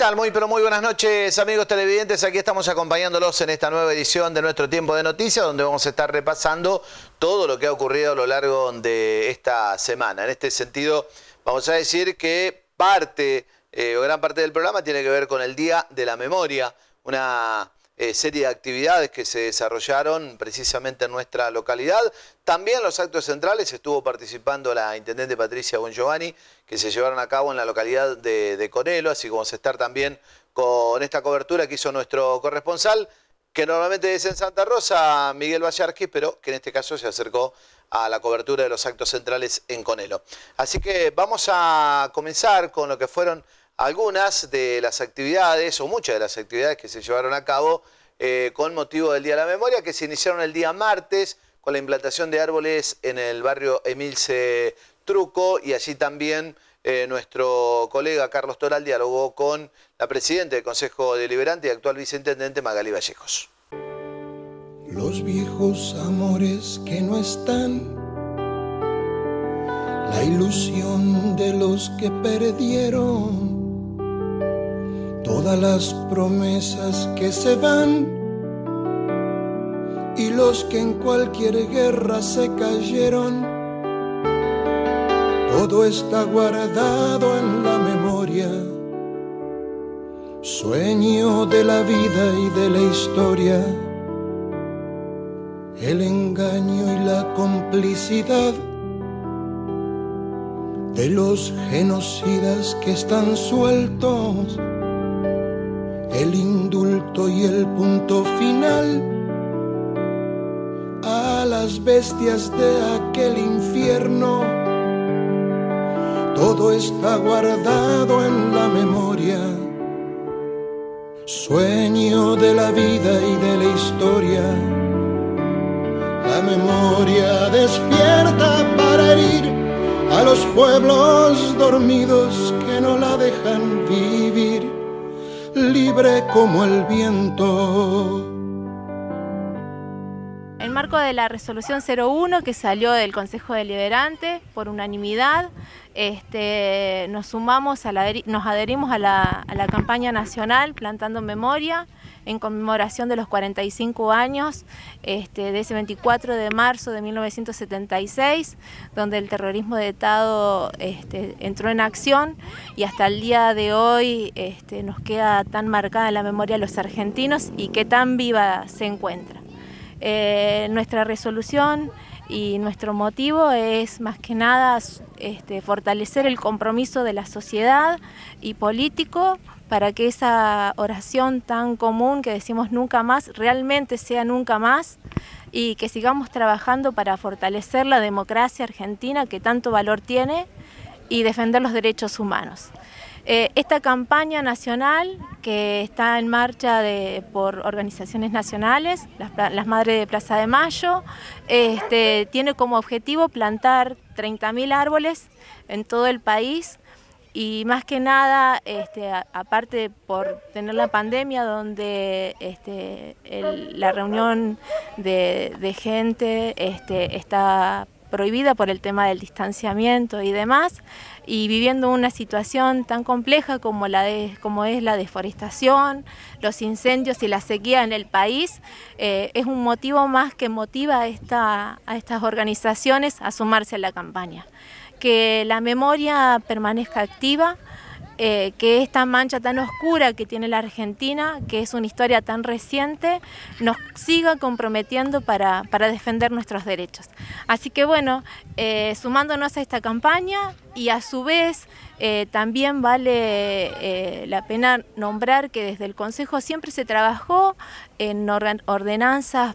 tal? Muy pero muy buenas noches, amigos televidentes. Aquí estamos acompañándolos en esta nueva edición de nuestro Tiempo de Noticias, donde vamos a estar repasando todo lo que ha ocurrido a lo largo de esta semana. En este sentido, vamos a decir que gran parte del programa tiene que ver con el Día de la Memoria, una serie de actividades que se desarrollaron precisamente en nuestra localidad. También los actos centrales estuvo participando la intendente Patricia Bongiovanni, que se llevaron a cabo en la localidad de Conelo, así como vamos a estar también con esta cobertura que hizo nuestro corresponsal, que normalmente es en Santa Rosa, Miguel Vallarquis, pero que en este caso se acercó a la cobertura de los actos centrales en Conelo. Así que vamos a comenzar con lo que fueron algunas de las actividades, o muchas de las actividades que se llevaron a cabo con motivo del Día de la Memoria, que se iniciaron el día martes con la implantación de árboles en el barrio Emilce Truco, y allí también nuestro colega Carlos Toral dialogó con la presidenta del Consejo Deliberante y actual viceintendente Magali Vallejos. Los viejos amores que no están, la ilusión de los que perdieron, todas las promesas que se van y los que en cualquier guerra se cayeron, todo está guardado en la memoria, sueño de la vida y de la historia, el engaño y la complicidad de los genocidas que están sueltos, el indulto y el punto final a las bestias de aquel infierno. Todo está guardado en la memoria, sueño de la vida y de la historia. La memoria despierta para herir a los pueblos dormidos que no la dejan vivir, libre como el viento. En marco de la resolución 01 que salió del Consejo Deliberante por unanimidad, nos adherimos a la campaña nacional Plantando Memoria en conmemoración de los 45 años de ese 24 de marzo de 1976, donde el terrorismo de Estado entró en acción, y hasta el día de hoy nos queda tan marcada en la memoria de los argentinos y que tan viva se encuentra. Nuestra resolución y nuestro motivo es más que nada fortalecer el compromiso de la sociedad y político para que esa oración tan común que decimos nunca más, realmente sea nunca más, y que sigamos trabajando para fortalecer la democracia argentina que tanto valor tiene y defender los derechos humanos. Esta campaña nacional que está en marcha por organizaciones nacionales, las Madres de Plaza de Mayo, tiene como objetivo plantar 30.000 árboles en todo el país, y más que nada, aparte por tener la pandemia donde la reunión de gente está prohibida por el tema del distanciamiento y demás, y viviendo una situación tan compleja como es la deforestación, los incendios y la sequía en el país, es un motivo más que motiva a estas organizaciones a sumarse a la campaña. Que la memoria permanezca activa, que esta mancha tan oscura que tiene la Argentina, que es una historia tan reciente, nos siga comprometiendo para defender nuestros derechos. Así que bueno, sumándonos a esta campaña, y a su vez también vale la pena nombrar que desde el Consejo siempre se trabajó en ordenanzas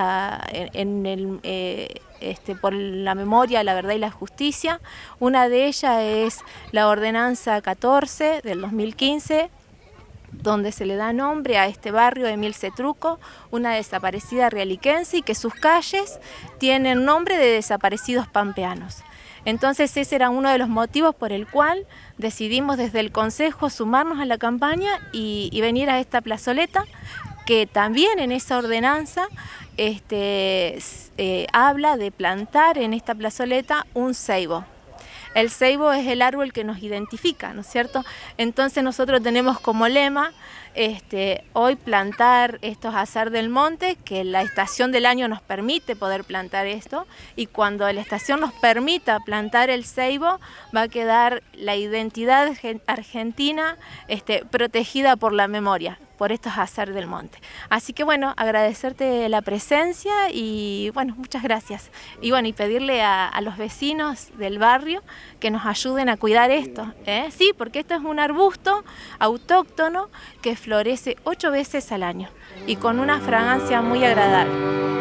por la memoria, la verdad y la justicia. Una de ellas es la ordenanza 14 del 2015, donde se le da nombre a este barrio de Emilce Truco, una desaparecida rialiquense, y que sus calles tienen nombre de desaparecidos pampeanos. Entonces ese era uno de los motivos por el cual decidimos desde el Consejo sumarnos a la campaña y venir a esta plazoleta, que también en esa ordenanza habla de plantar en esta plazoleta un ceibo. el ceibo es el árbol que nos identifica, ¿no es cierto? Entonces nosotros tenemos como lema hoy plantar estos azar del monte, que la estación del año nos permite poder plantar esto, y cuando la estación nos permita plantar el ceibo, va a quedar la identidad argentina protegida por la memoria, por estos azar del monte. Así que bueno, agradecerte la presencia y bueno, muchas gracias. Y bueno, y pedirle a los vecinos del barrio que nos ayuden a cuidar esto, ¿eh? Sí, porque esto es un arbusto autóctono que florece 8 veces al año y con una fragancia muy agradable.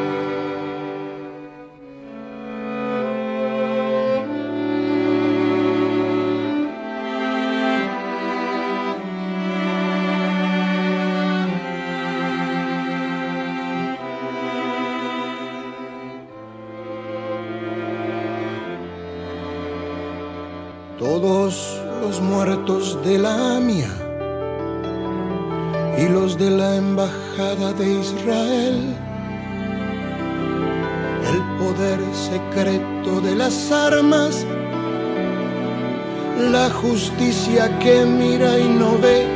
Todos los muertos de la AMIA y los de la Embajada de Israel, el poder secreto de las armas, la justicia que mira y no ve,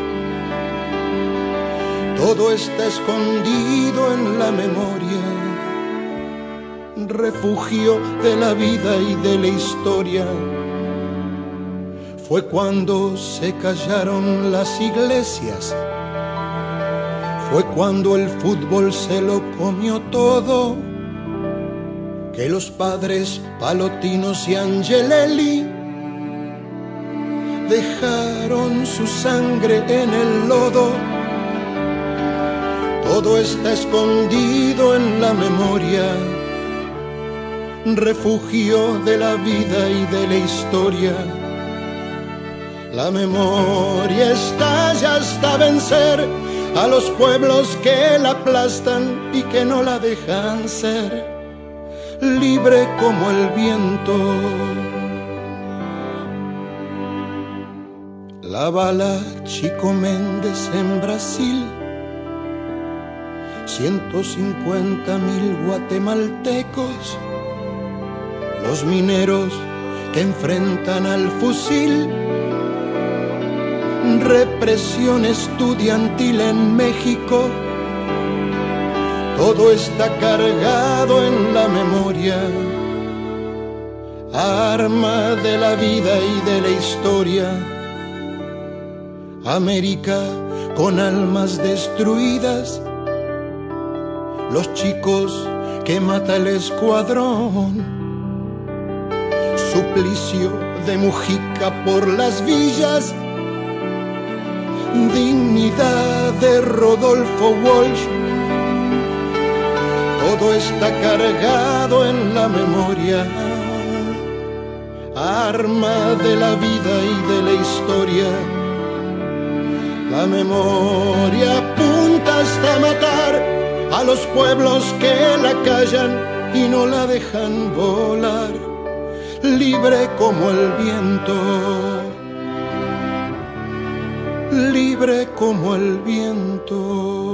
todo está escondido en la memoria, refugio de la vida y de la historia. Fue cuando se callaron las iglesias, fue cuando el fútbol se lo comió todo, que los padres Palotinos y Angelelli dejaron su sangre en el lodo. Todo está escondido en la memoria, refugio de la vida y de la historia. La memoria estalla hasta vencer a los pueblos que la aplastan y que no la dejan ser libre como el viento. La bala Chico Méndez en Brasil, 150.000 guatemaltecos, los mineros que enfrentan al fusil, represión estudiantil en México, todo está cargado en la memoria, arma de la vida y de la historia. América con almas destruidas, los chicos que mata el escuadrón, suplicio de Mujica por las villas, dignidad de Rodolfo Walsh, todo está cargado en la memoria, arma de la vida y de la historia. La memoria apunta hasta matar a los pueblos que la callan y no la dejan volar, libre como el viento, libre como el viento.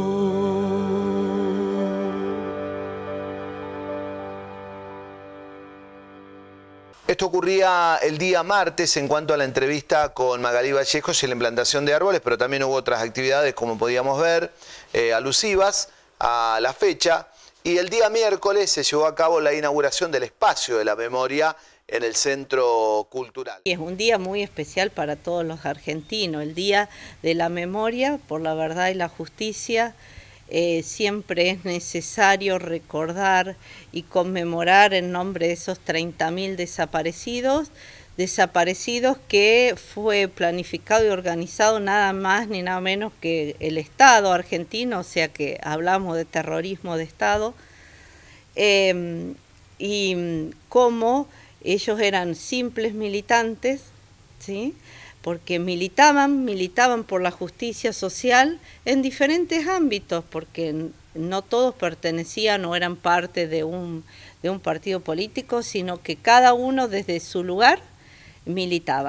Esto ocurría el día martes en cuanto a la entrevista con Magalí Vallejos y la implantación de árboles, pero también hubo otras actividades, como podíamos ver, alusivas a la fecha. Y el día miércoles se llevó a cabo la inauguración del espacio de la memoria en el Centro Cultural. Es un día muy especial para todos los argentinos, el Día de la Memoria por la Verdad y la Justicia. Siempre es necesario recordar y conmemorar en nombre de esos 30.000 desaparecidos que fue planificado y organizado nada más ni nada menos que el Estado argentino, o sea que hablamos de terrorismo de Estado, y cómo ellos eran simples militantes, ¿sí? Porque militaban por la justicia social en diferentes ámbitos, porque no todos pertenecían o eran parte de un partido político, sino que cada uno desde su lugar militaban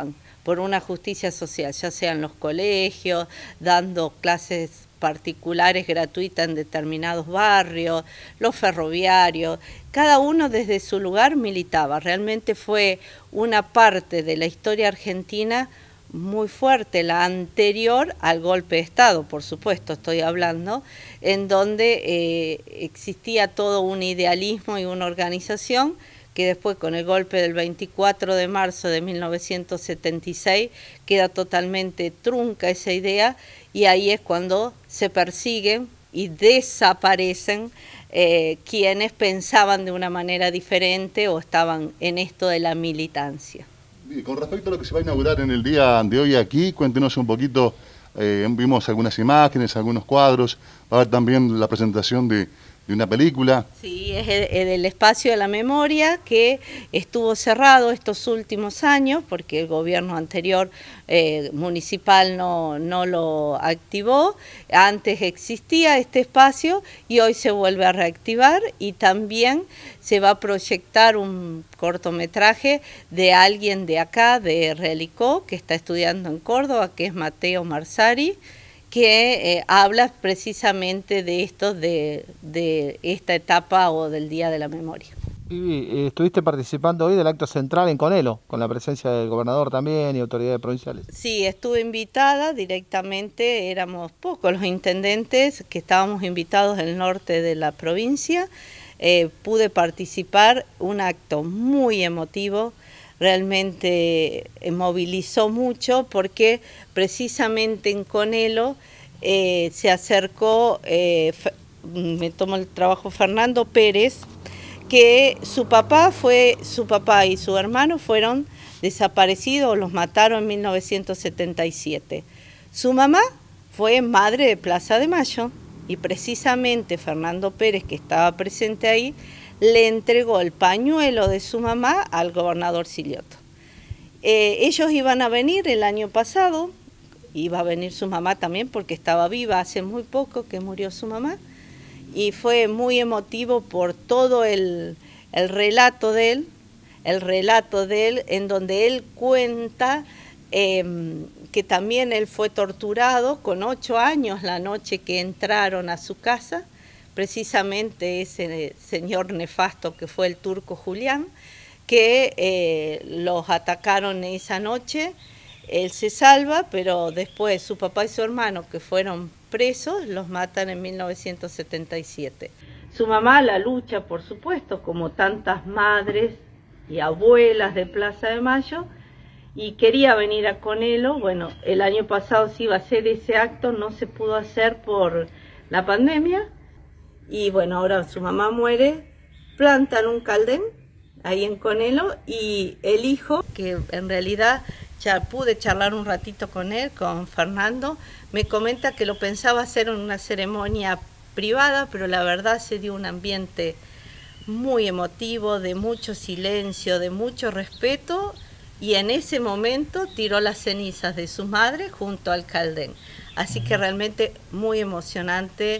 por una justicia social, ya sea en los colegios, dando clases particulares gratuitas en determinados barrios, los ferroviarios, cada uno desde su lugar militaba. Realmente fue una parte de la historia argentina muy fuerte, la anterior al golpe de Estado, por supuesto estoy hablando, en donde existía todo un idealismo y una organización que después con el golpe del 24 de marzo de 1976 queda totalmente trunca esa idea, y ahí es cuando se persiguen y desaparecen quienes pensaban de una manera diferente o estaban en esto de la militancia. Con respecto a lo que se va a inaugurar en el día de hoy aquí, cuéntenos un poquito, vimos algunas imágenes, algunos cuadros, va a haber también la presentación de una película. Sí, es el espacio de la memoria que estuvo cerrado estos últimos años porque el gobierno anterior municipal no lo activó. Antes existía este espacio y hoy se vuelve a reactivar, y también se va a proyectar un cortometraje de alguien de acá, de Realicó, que está estudiando en Córdoba, que es Mateo Marsari, que habla precisamente de esto, de esta etapa o del Día de la Memoria. Y estuviste participando hoy del acto central en Conelo, con la presencia del gobernador también y autoridades provinciales. Sí, estuve invitada directamente, éramos pocos los intendentes que estábamos invitados del norte de la provincia. Pude participar, un acto muy emotivo, realmente movilizó mucho porque precisamente en Conelo se acercó, me tomó el trabajo Fernando Pérez, que su papá y su hermano fueron desaparecidos, los mataron en 1977. Su mamá fue madre de Plaza de Mayo y precisamente Fernando Pérez, que estaba presente ahí, le entregó el pañuelo de su mamá al gobernador Silioto. Ellos iban a venir el año pasado, iba a venir su mamá también porque estaba viva, hace muy poco que murió su mamá, y fue muy emotivo por todo el relato de él, en donde él cuenta que también él fue torturado con 8 años la noche que entraron a su casa, precisamente ese señor nefasto que fue el turco Julián, que los atacaron esa noche. Él se salva, pero después su papá y su hermano, que fueron presos, los matan en 1977. Su mamá la lucha, por supuesto, como tantas madres y abuelas de Plaza de Mayo, y quería venir a Conelo. Bueno, el año pasado se iba a hacer ese acto, no se pudo hacer por la pandemia, y bueno, ahora su mamá muere, plantan un caldén ahí en Conelo, y el hijo, que en realidad ya pude charlar un ratito con él, con Fernando, me comenta que lo pensaba hacer en una ceremonia privada, pero la verdad se dio un ambiente muy emotivo, de mucho silencio, de mucho respeto, y en ese momento tiró las cenizas de su madre junto al caldén. Así que realmente muy emocionante,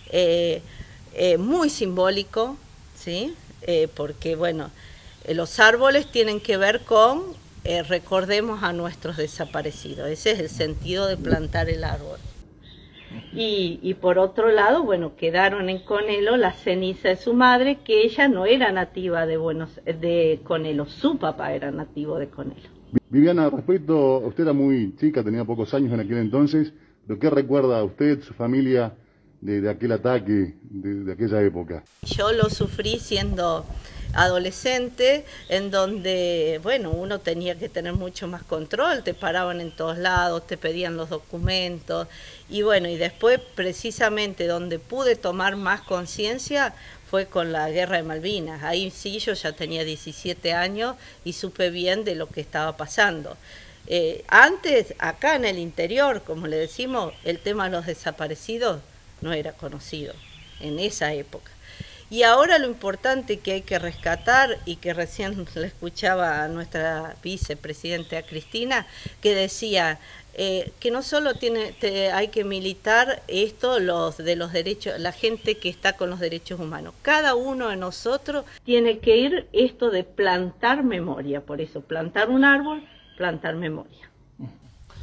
muy simbólico, ¿sí? Porque bueno, los árboles tienen que ver con recordemos a nuestros desaparecidos. Ese es el sentido de plantar el árbol. Y por otro lado, bueno, quedaron en Conelo las cenizas de su madre, que ella no era nativa de Conelo, su papá era nativo de Conelo. Viviana, respecto, usted era muy chica, tenía pocos años en aquel entonces, ¿pero qué recuerda usted, su familia, de aquel ataque, de aquella época? Yo lo sufrí siendo adolescente, en donde, bueno, uno tenía que tener mucho más control, te paraban en todos lados, te pedían los documentos, y bueno, y después precisamente donde pude tomar más conciencia fue con la Guerra de Malvinas. Ahí sí yo ya tenía 17 años y supe bien de lo que estaba pasando. Antes, acá en el interior, como le decimos, el tema de los desaparecidos no era conocido en esa época. Y ahora lo importante que hay que rescatar, y que recién le escuchaba a nuestra vicepresidenta Cristina, que decía que no solo hay que militar esto de los derechos, la gente que está con los derechos humanos. Cada uno de nosotros tiene que ir esto de plantar memoria, por eso plantar un árbol, plantar memoria.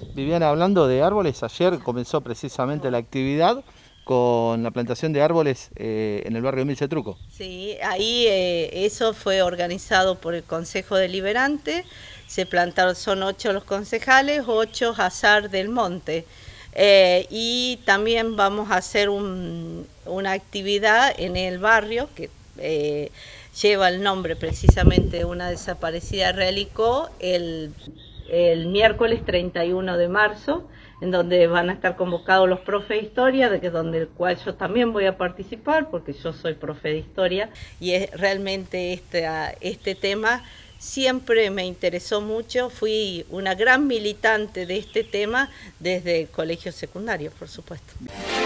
Viviana, hablando de árboles, ayer comenzó precisamente la actividad con la plantación de árboles en el barrio Emilce Truco. Sí, ahí eso fue organizado por el Consejo Deliberante, se plantaron, son 8 los concejales, 8 Azar del Monte. Y también vamos a hacer una actividad en el barrio que lleva el nombre precisamente de una desaparecida Realicó el miércoles 31 de marzo, en donde van a estar convocados los profes de historia, del cual yo también voy a participar, porque yo soy profe de historia, y realmente este tema siempre me interesó mucho, fui una gran militante de este tema desde el colegio secundario, por supuesto.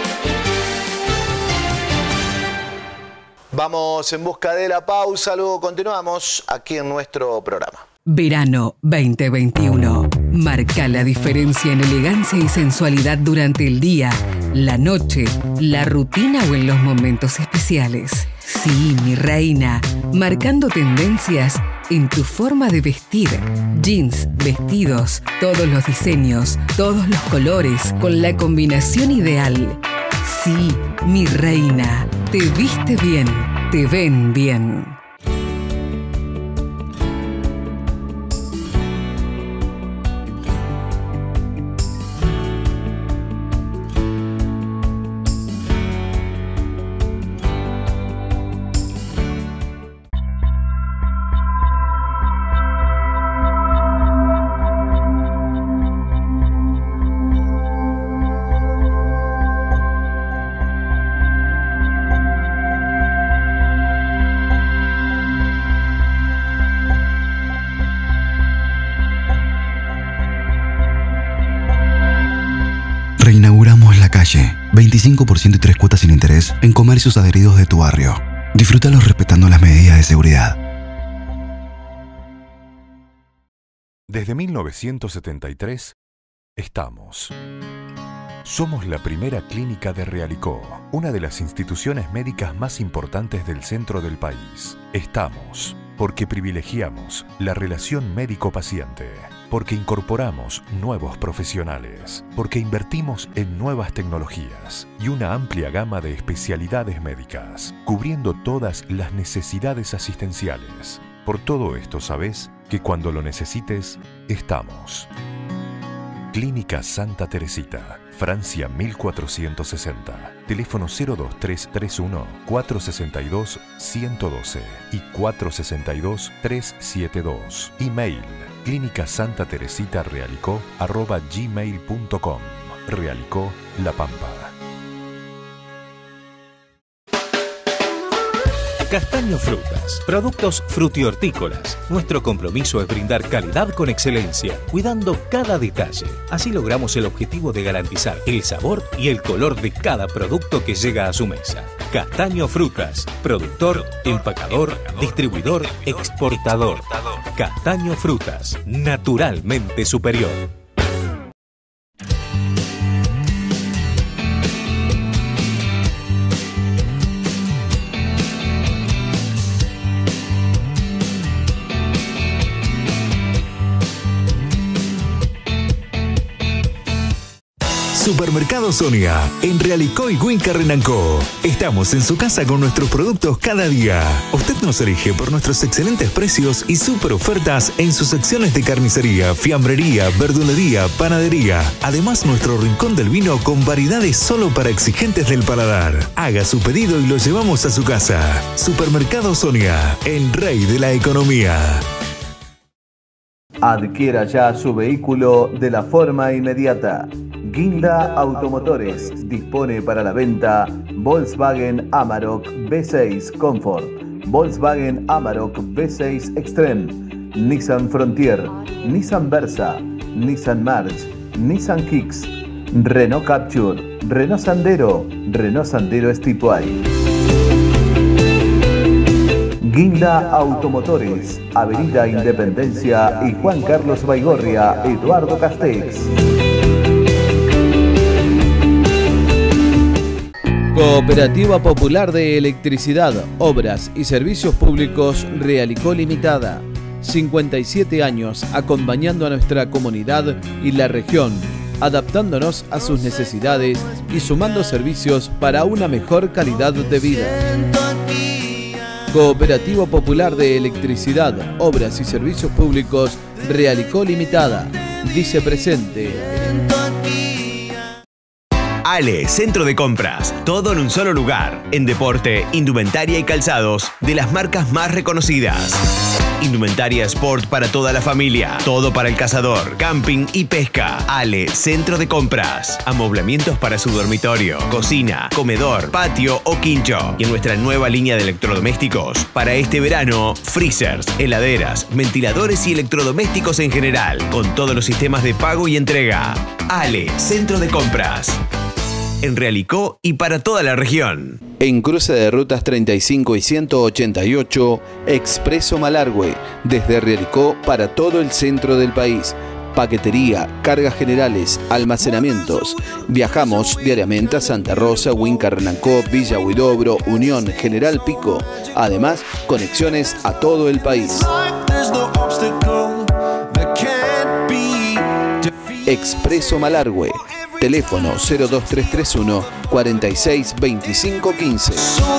Vamos en busca de la pausa, luego continuamos aquí en nuestro programa. Verano 2021. Marca la diferencia en elegancia y sensualidad durante el día, la noche, la rutina o en los momentos especiales. Sí, mi reina, marcando tendencias en tu forma de vestir. Jeans, vestidos, todos los diseños, todos los colores, con la combinación ideal. Sí, mi reina, te viste bien, te ven bien. Reinauguramos la calle. 25% y 3 cuotas sin interés en comercios adheridos de tu barrio. Disfrútalos respetando las medidas de seguridad. Desde 1973, estamos. Somos la primera clínica de Realicó, una de las instituciones médicas más importantes del centro del país. Estamos porque privilegiamos la relación médico-paciente, porque incorporamos nuevos profesionales, porque invertimos en nuevas tecnologías y una amplia gama de especialidades médicas, cubriendo todas las necesidades asistenciales. Por todo esto, sabes que cuando lo necesites, estamos. Clínica Santa Teresita, Francia 1460. Teléfono 02331 462 112 y 462 372. Email clinicasantateresitarealicó@gmail.com. Realicó La Pampa. Castaño Frutas, productos frutihortícolas. Nuestro compromiso es brindar calidad con excelencia, cuidando cada detalle. Así logramos el objetivo de garantizar el sabor y el color de cada producto que llega a su mesa. Castaño Frutas, productor, empacador, distribuidor, exportador. Castaño Frutas, naturalmente superior. Supermercado Sonia, en Realicó y Huinca Renancó. Estamos en su casa con nuestros productos cada día. Usted nos elige por nuestros excelentes precios y super ofertas en sus secciones de carnicería, fiambrería, verdulería, panadería. Además, nuestro rincón del vino con variedades solo para exigentes del paladar. Haga su pedido y lo llevamos a su casa. Supermercado Sonia, el rey de la economía. Adquiera ya su vehículo de la forma inmediata. Guinda Automotores dispone para la venta Volkswagen Amarok V6 Comfort, Volkswagen Amarok V6 Extreme, Nissan Frontier, Nissan Versa, Nissan March, Nissan Kicks, Renault Capture, Renault Sandero Stepway. Guinda Automotores, Avenida Independencia y Juan Carlos Baigorria, Eduardo Castex. Cooperativa Popular de Electricidad, Obras y Servicios Públicos Realicó Limitada. 57 años acompañando a nuestra comunidad y la región, adaptándonos a sus necesidades y sumando servicios para una mejor calidad de vida. Cooperativa Popular de Electricidad, Obras y Servicios Públicos, Realicó Limitada. Dice presente. Ale, Centro de Compras, todo en un solo lugar, en deporte, indumentaria y calzados de las marcas más reconocidas. Indumentaria Sport para toda la familia, todo para el cazador, camping y pesca. Ale, Centro de Compras, amoblamientos para su dormitorio, cocina, comedor, patio o quincho. Y en nuestra nueva línea de electrodomésticos, para este verano, freezers, heladeras, ventiladores y electrodomésticos en general, con todos los sistemas de pago y entrega. Ale, Centro de Compras, en Realicó y para toda la región. En cruce de rutas 35 y 188, Expreso Malargüe, desde Realicó para todo el centro del país. Paquetería, cargas generales, almacenamientos. Viajamos diariamente a Santa Rosa, Huinca, Renancó, Villa Huidobro, Unión, General Pico. Además, conexiones a todo el país. Expreso Malargüe. Teléfono 02331 46 25 15.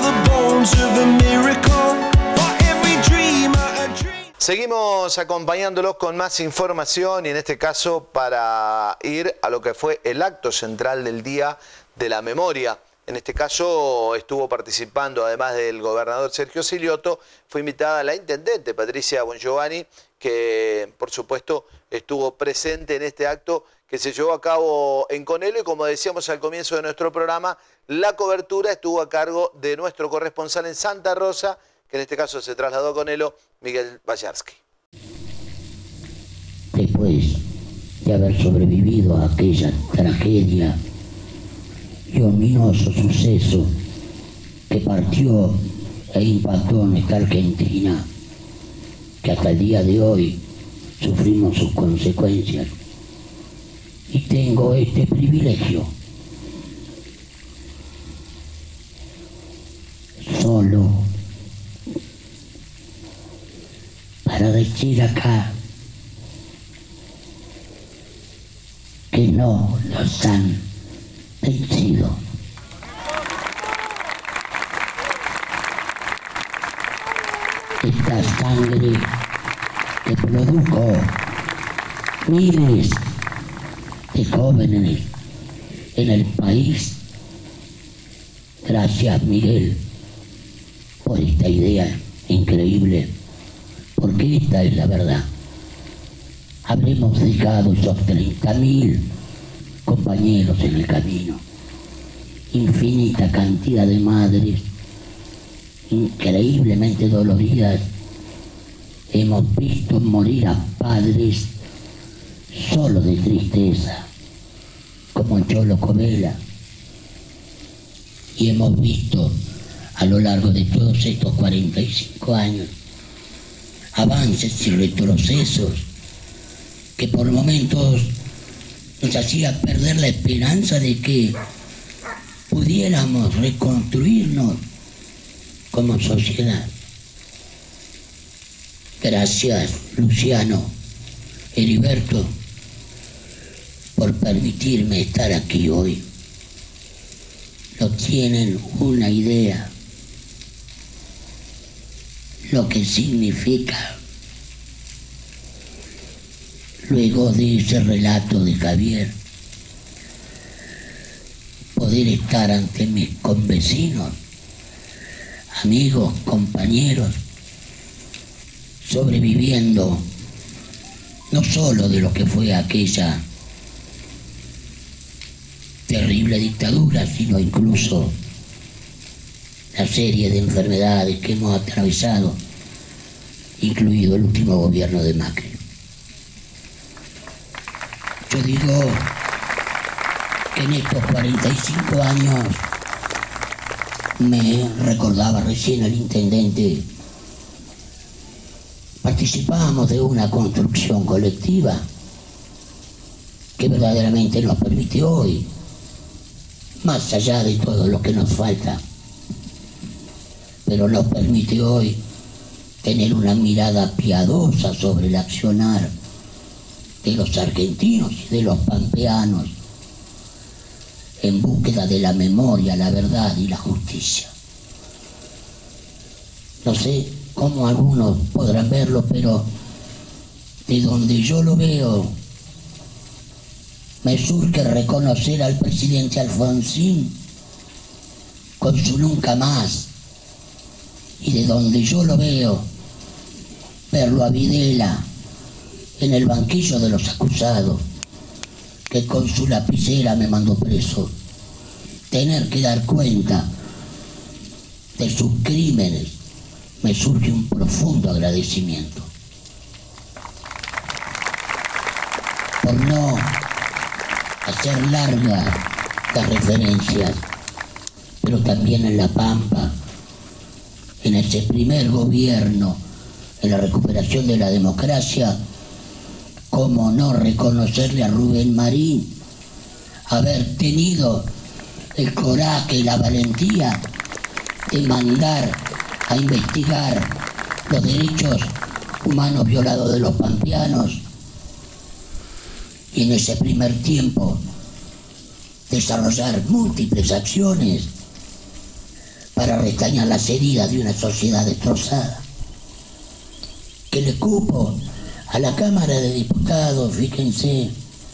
Seguimos acompañándolos con más información y en este caso para ir a lo que fue el acto central del Día de la Memoria. En este caso estuvo participando, además del gobernador Sergio Silioto, fue invitada la intendente Patricia Bongiovanni, que por supuesto estuvo presente en este acto que se llevó a cabo en Conelo y como decíamos al comienzo de nuestro programa, la cobertura estuvo a cargo de nuestro corresponsal en Santa Rosa, que en este caso se trasladó a Conelo, Miguel Bayarsky. Después de haber sobrevivido a aquella tragedia y ominoso suceso que partió e impactó en esta Argentina, que hasta el día de hoy sufrimos sus consecuencias. Y tengo este privilegio, solo para decir acá que no los han vencido. Esta sangre que produjo miles de jóvenes en el país. Gracias, Miguel, por esta idea increíble, porque esta es la verdad. Habremos dejado esos 30.000 compañeros en el camino, infinita cantidad de madres increíblemente doloridas. Hemos visto morir a padres solo de tristeza, como Cholo Covela, y hemos visto a lo largo de todos estos 45 años avances y retrocesos que por momentos nos hacía perder la esperanza de que pudiéramos reconstruirnos como sociedad. Gracias, Luciano, Heriberto, por permitirme estar aquí hoy. No tienen una idea lo que significa, luego de ese relato de Javier, poder estar ante mis convecinos, amigos, compañeros, sobreviviendo no solo de lo que fue aquella terrible dictadura, sino incluso la serie de enfermedades que hemos atravesado, incluido el último gobierno de Macri. Yo digo que en estos 45 años, me recordaba recién el intendente, participamos de una construcción colectiva que verdaderamente nos permite hoy, más allá de todo lo que nos falta, pero nos permite hoy tener una mirada piadosa sobre el accionar de los argentinos y de los pampeanos en búsqueda de la memoria, la verdad y la justicia. No sé cómo algunos podrán verlo, pero de donde yo lo veo, me surge reconocer al presidente Alfonsín con su nunca más. Y de donde yo lo veo, verlo a Videla en el banquillo de los acusados, que con su lapicera me mandó preso, tener que dar cuenta de sus crímenes, me surge un profundo agradecimiento. Por no hacer largas las referencias, pero también en La Pampa, en ese primer gobierno, en la recuperación de la democracia, cómo no reconocerle a Rubén Marín haber tenido el coraje y la valentía de mandar a investigar los derechos humanos violados de los pampeanos, y en ese primer tiempo desarrollar múltiples acciones para restañar las heridas de una sociedad destrozada. Que le cupo a la Cámara de Diputados, fíjense,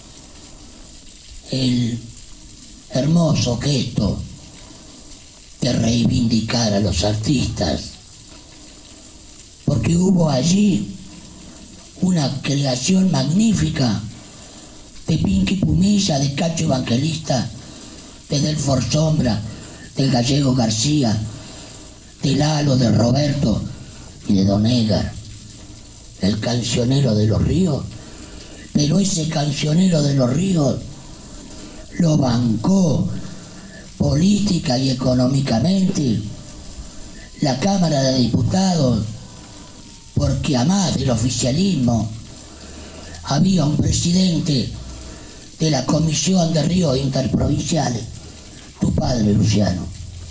el hermoso gesto de reivindicar a los artistas, porque hubo allí una creación magnífica de Pinky Pumilla, de Cacho Evangelista, de Delfor Sombra, del Gallego García, de Lalo, de Roberto y de Don Edgar, el cancionero de los ríos. Pero ese cancionero de los ríos lo bancó política y económicamente la Cámara de Diputados, porque a más del oficialismo había un presidente de la Comisión de Ríos Interprovinciales, tu padre Luciano,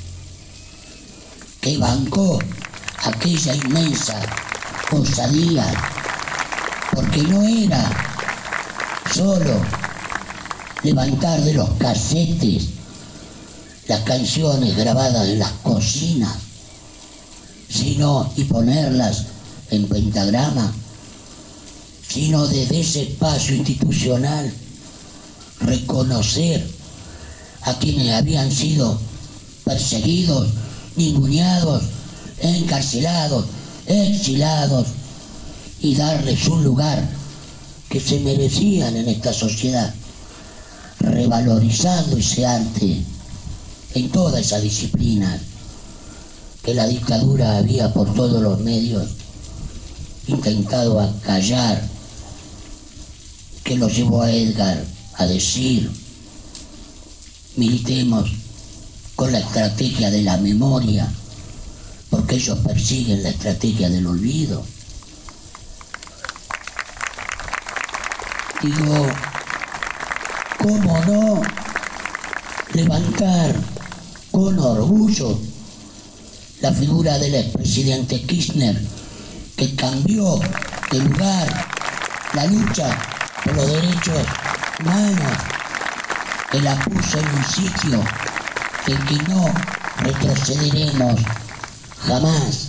que bancó aquella inmensa osadía, porque no era solo levantar de los casetes las canciones grabadas en las cocinas, sino y ponerlas en pentagrama, sino desde ese espacio institucional reconocer a quienes habían sido perseguidos, ninguneados, encarcelados, exilados, y darles un lugar que se merecían en esta sociedad, revalorizando ese arte en toda esa disciplina que la dictadura había por todos los medios intentado acallar, que lo llevó a Edgar a decir: militemos con la estrategia de la memoria, porque ellos persiguen la estrategia del olvido. Digo, ¿cómo no levantar con orgullo la figura del expresidente Kirchner, que cambió de lugar la lucha por los derechos humanos, que la puso en un sitio en que no retrocederemos jamás?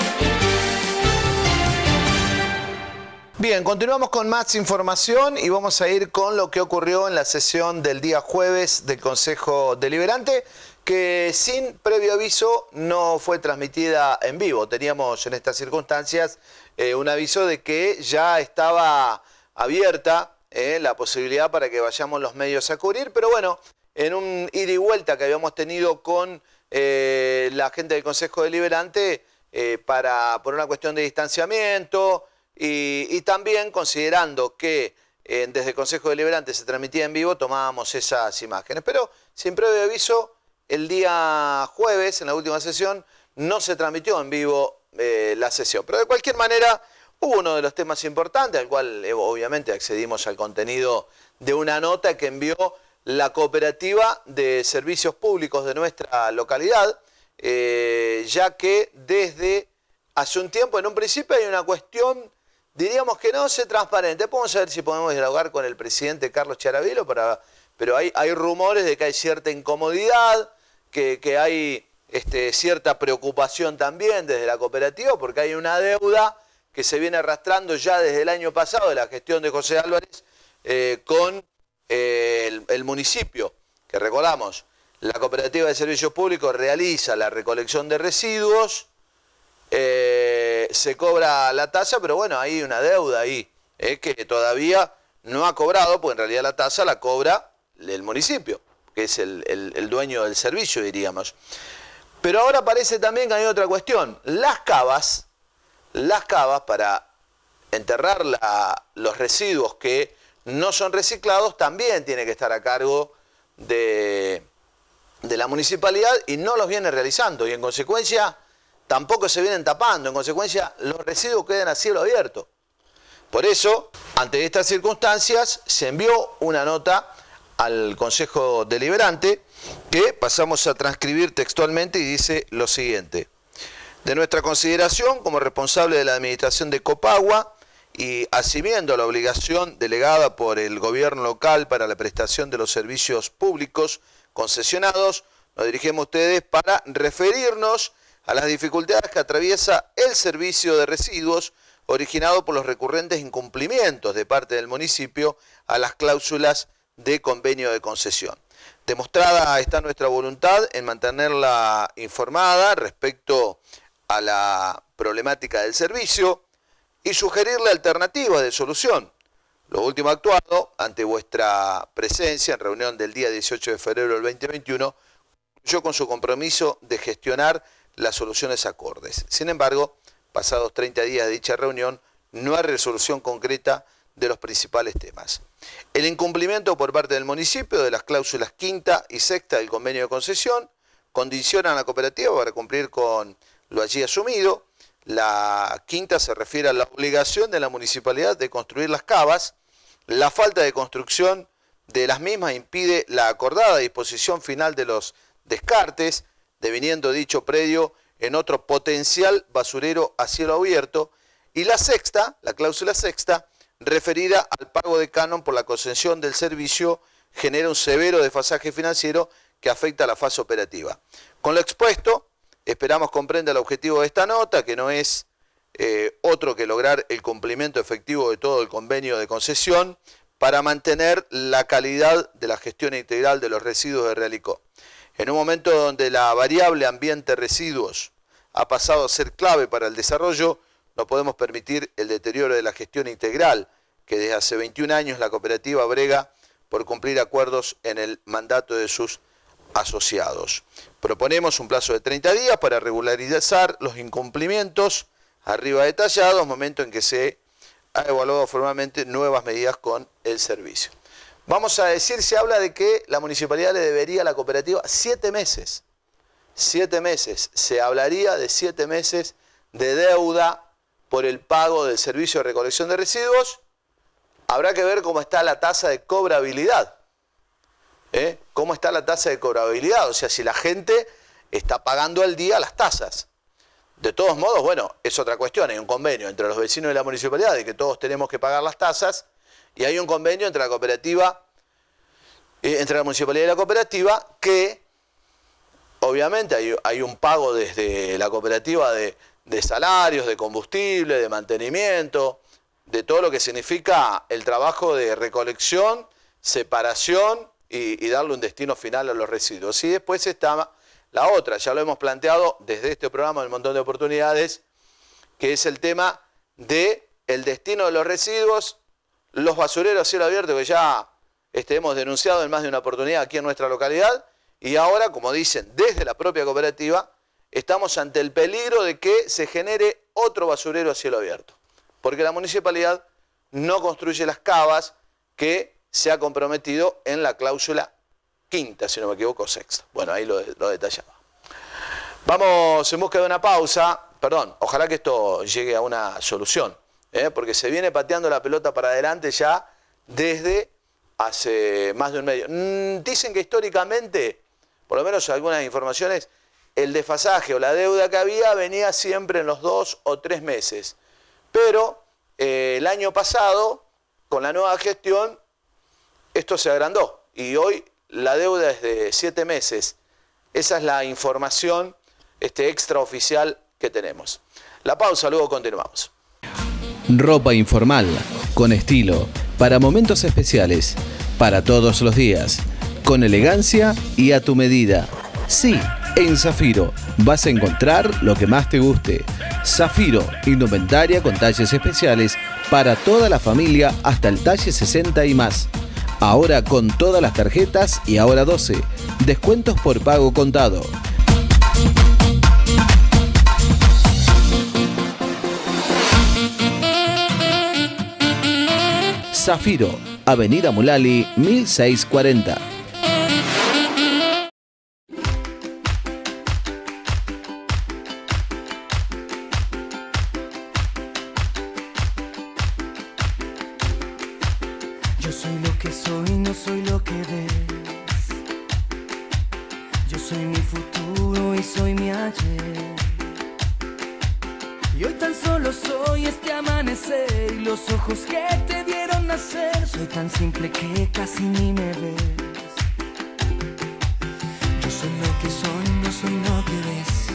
Bien, continuamos con más información y vamos a ir con lo que ocurrió en la sesión del día jueves del Consejo Deliberante, que sin previo aviso no fue transmitida en vivo. Teníamos en estas circunstancias un aviso de que ya estaba abierta la posibilidad para que vayamos los medios a cubrir, pero bueno, en un ida y vuelta que habíamos tenido con la gente del Consejo Deliberante por una cuestión de distanciamiento y también considerando que desde el Consejo Deliberante se transmitía en vivo, tomábamos esas imágenes. Pero sin previo aviso, el día jueves, en la última sesión, no se transmitió en vivo la sesión. Pero de cualquier manera, hubo uno de los temas importantes, al cual obviamente accedimos al contenido de una nota que envió la Cooperativa de Servicios Públicos de nuestra localidad, ya que desde hace un tiempo, en un principio hay una cuestión, diríamos que no sé, transparente. Vamos a ver si podemos dialogar con el presidente Carlos Charavilo, pero hay rumores de que hay cierta incomodidad, que hay cierta preocupación también desde la cooperativa, porque hay una deuda que se viene arrastrando ya desde el año pasado de la gestión de José Álvarez con el municipio, que recordamos, la Cooperativa de Servicios Públicos realiza la recolección de residuos, se cobra la tasa, pero bueno, hay una deuda ahí, que todavía no ha cobrado, porque en realidad la tasa la cobra el municipio, que es el dueño del servicio, diríamos. Pero ahora parece también que hay otra cuestión. Las cavas para enterrar los residuos que no son reciclados también tiene que estar a cargo de la municipalidad y no los viene realizando. Y en consecuencia tampoco se vienen tapando. En consecuencia los residuos quedan a cielo abierto. Por eso, ante estas circunstancias, se envió una nota al Consejo Deliberante que pasamos a transcribir textualmente y dice lo siguiente. De nuestra consideración como responsable de la administración de Copagua y asumiendo la obligación delegada por el gobierno local para la prestación de los servicios públicos concesionados, nos dirigimos a ustedes para referirnos a las dificultades que atraviesa el servicio de residuos originado por los recurrentes incumplimientos de parte del municipio a las cláusulas de convenio de concesión. Demostrada está nuestra voluntad en mantenerla informada respecto a la problemática del servicio y sugerirle alternativas de solución. Lo último actuado ante vuestra presencia en reunión del día 18 de febrero del 2021 concluyó con su compromiso de gestionar las soluciones acordes. Sin embargo, pasados 30 días de dicha reunión, no hay resolución concreta de los principales temas. El incumplimiento por parte del municipio de las cláusulas quinta y sexta del convenio de concesión condicionan a la cooperativa para cumplir con lo allí asumido. La quinta se refiere a la obligación de la municipalidad de construir las cavas. La falta de construcción de las mismas impide la acordada disposición final de los descartes, deviniendo dicho predio en otro potencial basurero a cielo abierto. Y la sexta, la cláusula sexta, referida al pago de canon por la concesión del servicio, genera un severo desfasaje financiero que afecta a la fase operativa. Con lo expuesto, esperamos comprenda el objetivo de esta nota, que no es otro que lograr el cumplimiento efectivo de todo el convenio de concesión para mantener la calidad de la gestión integral de los residuos de Realicó. En un momento donde la variable ambiente residuos ha pasado a ser clave para el desarrollo, no podemos permitir el deterioro de la gestión integral, que desde hace 21 años la cooperativa brega por cumplir acuerdos en el mandato de sus asociados. Proponemos un plazo de 30 días para regularizar los incumplimientos arriba detallados, momento en que se ha evaluado formalmente nuevas medidas con el servicio. Vamos a decir, se habla de que la municipalidad le debería a la cooperativa 7 meses. 7 meses. Se hablaría de 7 meses de deuda por el pago del servicio de recolección de residuos. Habrá que ver cómo está la tasa de cobrabilidad. ¿Cómo está la tasa de cobrabilidad? O sea, si la gente está pagando al día las tasas. De todos modos, bueno, es otra cuestión. Hay un convenio entre los vecinos de la municipalidad de que todos tenemos que pagar las tasas y hay un convenio entre la cooperativa, entre la municipalidad y la cooperativa que obviamente hay un pago desde la cooperativa de salarios, de combustible, de mantenimiento, de todo lo que significa el trabajo de recolección, separación y darle un destino final a los residuos. Y después está la otra, ya lo hemos planteado desde este programa en un montón de oportunidades, que es el tema del destino de los residuos, los basureros a cielo abierto, que ya hemos denunciado en más de una oportunidad aquí en nuestra localidad, y ahora, como dicen desde la propia cooperativa, estamos ante el peligro de que se genere otro basurero a cielo abierto, porque la municipalidad no construye las cavas que se ha comprometido en la cláusula quinta, si no me equivoco, sexta. Bueno, ahí lo detallaba. Vamos en busca de una pausa. Perdón, ojalá que esto llegue a una solución, porque se viene pateando la pelota para adelante ya desde hace más de un medio. Dicen que históricamente, por lo menos algunas informaciones, el desfasaje o la deuda que había venía siempre en los 2 o 3 meses. Pero el año pasado, con la nueva gestión, esto se agrandó y hoy la deuda es de 7 meses. Esa es la información extraoficial que tenemos. La pausa, luego continuamos. Ropa informal, con estilo, para momentos especiales, para todos los días, con elegancia y a tu medida. Sí, en Zafiro vas a encontrar lo que más te guste. Zafiro, indumentaria con talles especiales para toda la familia hasta el talle 60 y más. Ahora con todas las tarjetas y ahora 12. Descuentos por pago contado. Zafiro, Avenida Mulali, 1640. Yo soy lo que soy, no soy lo que ves. Yo soy mi futuro y soy mi ayer. Y hoy tan solo soy este amanecer y los ojos que te vieron nacer. Soy tan simple que casi ni me ves. Yo soy lo que soy, no soy lo que ves.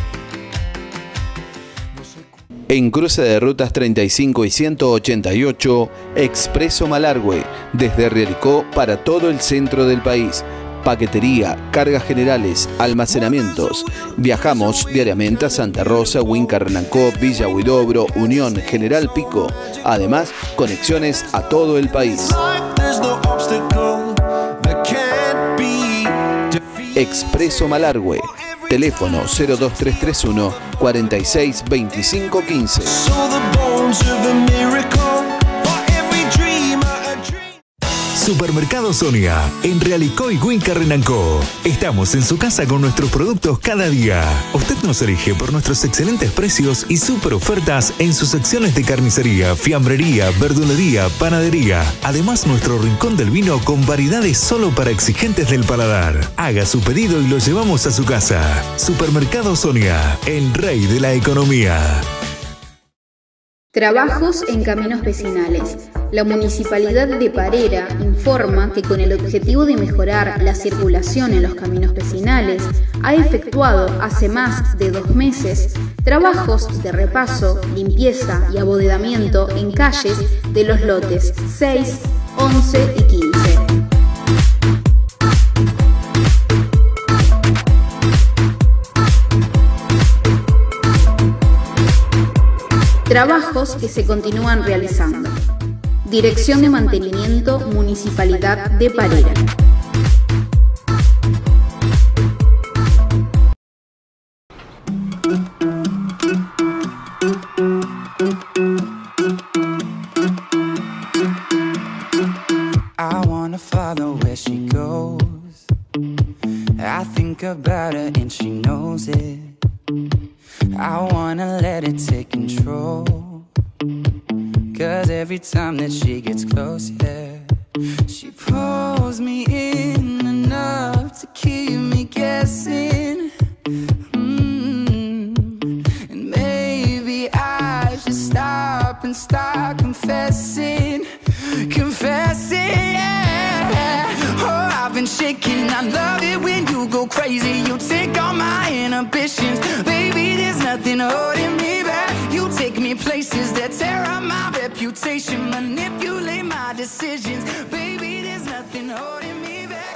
No soy... En cruce de rutas 35 y 188, Expreso Malargüe, desde Riericó para todo el centro del país. Paquetería, cargas generales, almacenamientos. Viajamos diariamente a Santa Rosa, Huinca-Renancó, Villa Huidobro, Unión, General Pico. Además, conexiones a todo el país. Expreso Malargüe. Teléfono 02331 46 25 15. Supermercado Sonia, en Realicó y Huinca-Renancó. Estamos en su casa con nuestros productos cada día. Usted nos elige por nuestros excelentes precios y super ofertas en sus secciones de carnicería, fiambrería, verdulería, panadería. Además, nuestro rincón del vino con variedades solo para exigentes del paladar. Haga su pedido y lo llevamos a su casa. Supermercado Sonia, el rey de la economía. Trabajos en caminos vecinales. La Municipalidad de Parera informa que con el objetivo de mejorar la circulación en los caminos vecinales, ha efectuado hace más de 2 meses trabajos de repaso, limpieza y abodedamiento en calles de los lotes 6, 11 y 15. Trabajos que se continúan realizando. Dirección de Mantenimiento, Municipalidad de Parera. I wanna follow where she goes. I think about her and she knows it. I wanna let it take control. Cause every time that she gets close, yeah, she pulls me in enough to keep me guessing. And maybe I should stop and start confessing. Confessing, yeah. Oh, I've been shaking, I love it when you go crazy. You take all my inhibitions. Baby, there's nothing holding me back. You take me places that tear up my reputation, manipulate my decisions. Baby, there's nothing holding me back.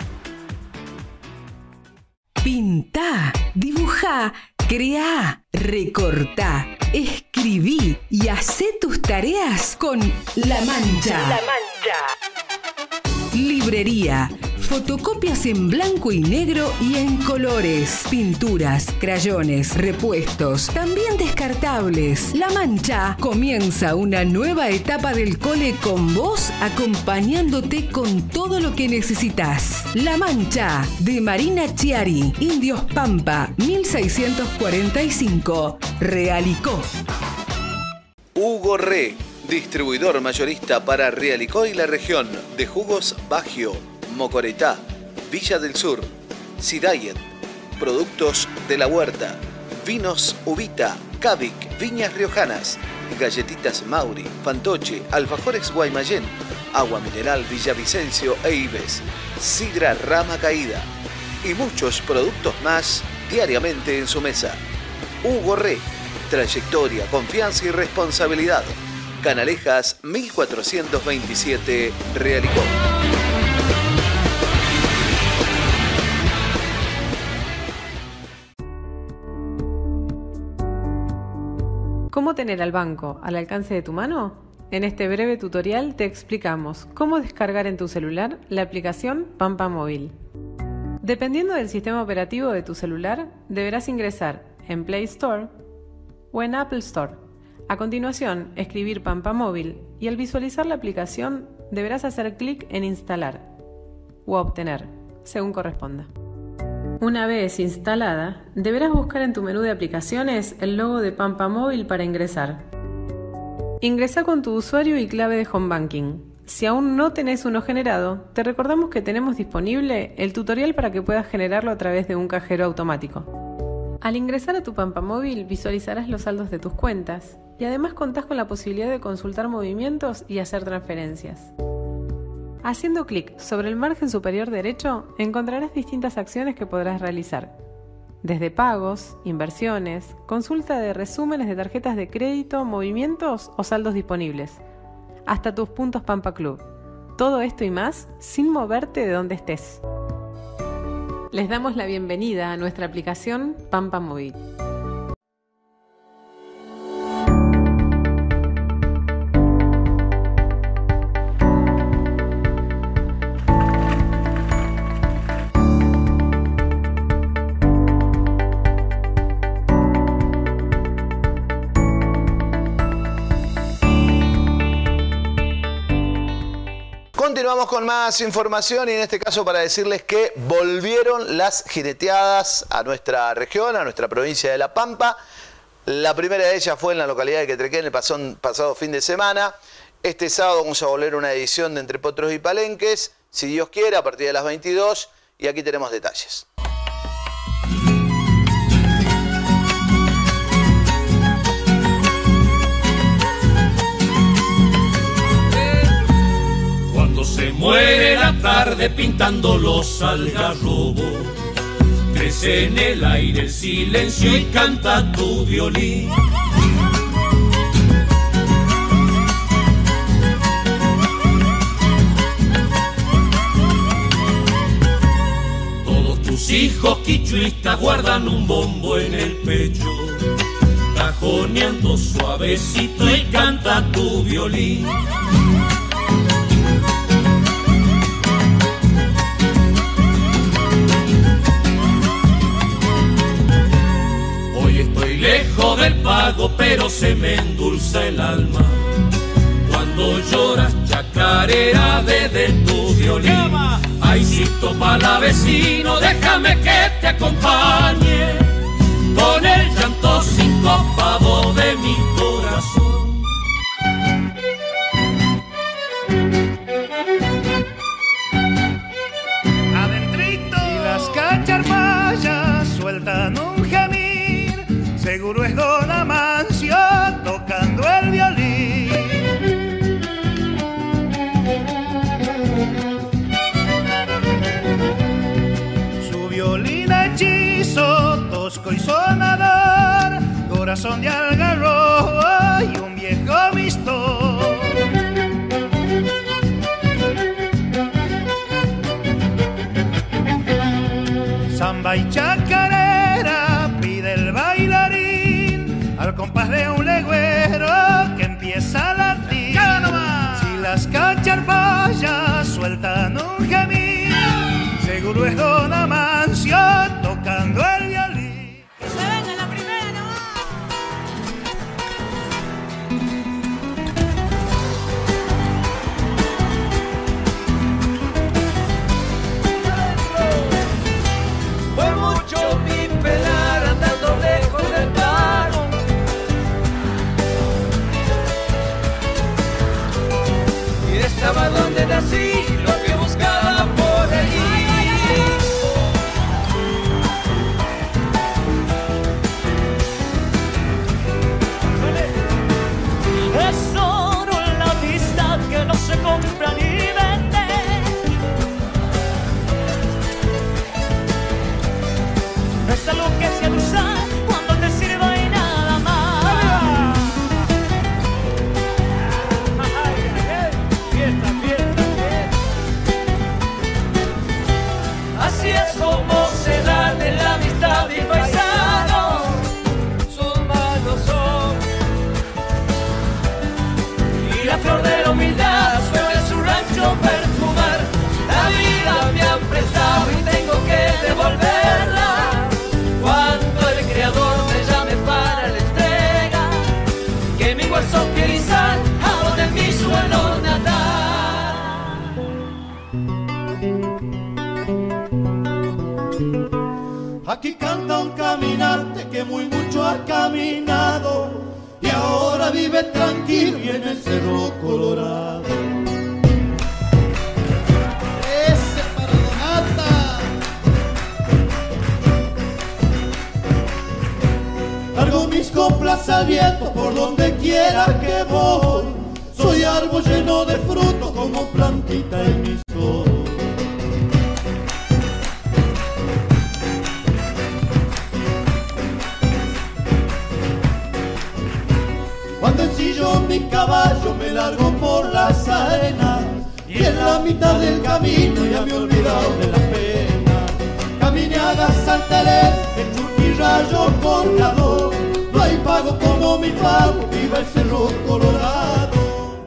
Pintá, dibujá, creá, recortá, escribí y hacé tus tareas con La Mancha. La Mancha. Librería. Fotocopias en blanco y negro y en colores. Pinturas, crayones, repuestos, también descartables. La Mancha. Comienza una nueva etapa del cole con vos, acompañándote con todo lo que necesitas. La Mancha, de Marina Chiari, Indios Pampa, 1645, Realicó. Hugo Re, distribuidor mayorista para Realicó y la región de jugos Bagio, Mocoretá, Villa del Sur, Sidayet, productos de la huerta. Vinos Uvita, Cavic, Viñas Riojanas, Galletitas Mauri, Fantoche, Alfajores Guaymallén, Agua Mineral Villavicencio e Ives, Sidra Rama Caída y muchos productos más diariamente en su mesa. Hugo Re, trayectoria, confianza y responsabilidad. Canalejas 1427, Realicó. ¿Cómo tener al banco al alcance de tu mano? En este breve tutorial te explicamos cómo descargar en tu celular la aplicación Pampa Móvil. Dependiendo del sistema operativo de tu celular, deberás ingresar en Play Store o en Apple Store. A continuación, escribir Pampa Móvil y al visualizar la aplicación deberás hacer clic en Instalar o Obtener, según corresponda. Una vez instalada, deberás buscar en tu menú de aplicaciones el logo de Pampa Móvil para ingresar. Ingresa con tu usuario y clave de Home Banking. Si aún no tenés uno generado, te recordamos que tenemos disponible el tutorial para que puedas generarlo a través de un cajero automático. Al ingresar a tu Pampa Móvil visualizarás los saldos de tus cuentas y además contás con la posibilidad de consultar movimientos y hacer transferencias. Haciendo clic sobre el margen superior derecho encontrarás distintas acciones que podrás realizar, desde pagos, inversiones, consulta de resúmenes de tarjetas de crédito, movimientos o saldos disponibles, hasta tus puntos Pampa Club. Todo esto y más sin moverte de donde estés. Les damos la bienvenida a nuestra aplicación Pampa Móvil. Continuamos con más información y en este caso para decirles que volvieron las jineteadas a nuestra región, a nuestra provincia de La Pampa. La primera de ellas fue en la localidad de Quetrequén el pasado fin de semana. Este sábado vamos a volver a una edición de Entre Potros y Palenques, si Dios quiere, a partir de las 22. Y aquí tenemos detalles. Se muere la tarde pintando los algarrobos, crece en el aire el silencio y canta tu violín. Todos tus hijos quichuistas guardan un bombo en el pecho, cajoneando suavecito y canta tu violín. Lejos del pago, pero se me endulza el alma cuando lloras chacarera desde tu violín. Aycito pala vecino, déjame que te acompañe con el llanto sincopado de mi corazón. Adentrito y las cacharmayas sueltan un gemir. Seguro es Don Amancio tocando el violín. Su violín hechizo, tosco y sonador, corazón de algarrobo y un viejo mistón. Samba y chacarera pide el bailarín al compás de un legüero que empieza a latir. Si las cacharpayas sueltan un gemir, seguro es Don Amancio tocando el violín. ¡Que se venga la primera nomás! Fue mucho mi pelar andando lejos del paro. Y estaba donde nací, lo que buscaba por allí. no es algo que se ha de usar cuando te sirva y nada más. Fiesta, fiesta, fiesta. Así es como se dan en la amistad y paisano, sus manos son. Y la flor de la humildad suele su rancho perfumar. La vida me han prestado y tengo que devolverla. Cuando el creador me llame para la entrega, que mi hueso utilizar a donde mi suelo natal. Aquí canta un caminante que muy mucho ha caminado y ahora vive tranquilo y en el Cerro Colorado. Ese para Donata. Cargo mis coplas al viento por donde quiera que voy. Soy árbol lleno de fruto como plantita en mi sol. Cuando ensillo mi caballo me largo por las arenas y en la mitad del camino ya me he olvidado de las penas. Caminaga Santelén, el Churquirrayo Cortador, no hay pago como mi pago, viva el Cerro Colorado.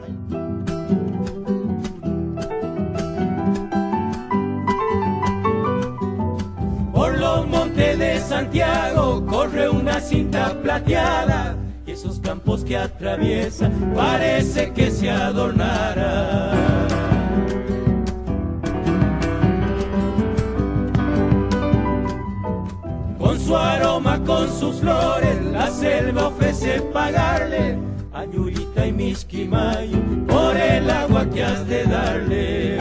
Por los montes de Santiago corre una cinta plateada y esos campos que atraviesa parece que se adornara. Con su aroma, con sus flores, la selva ofrece pagarle a Ñurita y Misquimayo por el agua que has de darle.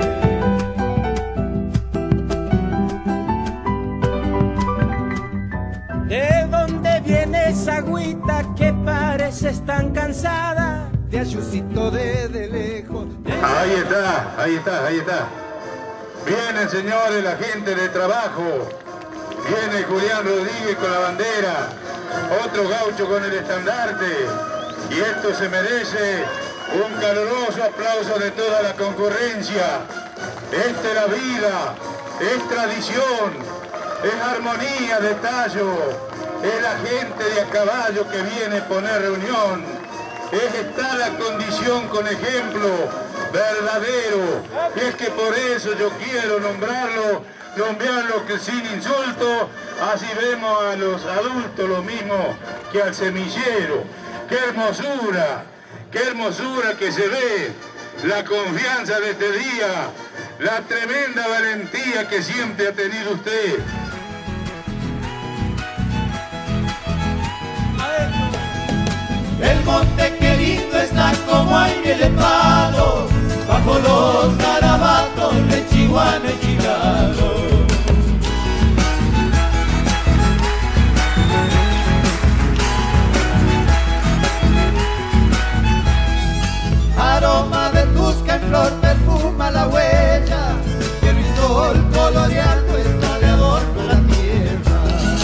¿De dónde viene esa agüita que pareces tan cansada? De Ayucito de lejos. Ahí está, ahí está, ahí está. Vienen, señores, la gente de trabajo. Viene Julián Rodríguez con la bandera. Otro gaucho con el estandarte. Y esto se merece un caluroso aplauso de toda la concurrencia. Esta es la vida, es tradición. Es armonía de tallo, es la gente de a caballo que viene a poner reunión, es estar la condición con ejemplo verdadero, y es que por eso yo quiero nombrarlo que sin insulto, así vemos a los adultos lo mismo que al semillero. ¡Qué hermosura que se ve! La confianza de este día, la tremenda valentía que siempre ha tenido usted. El monte que lindo está como aire de palo, bajo los garabatos de Chihuahua y Chicago. Aroma de tusca en flor perfuma la huella, y el sol coloreando está de adorno la tierra.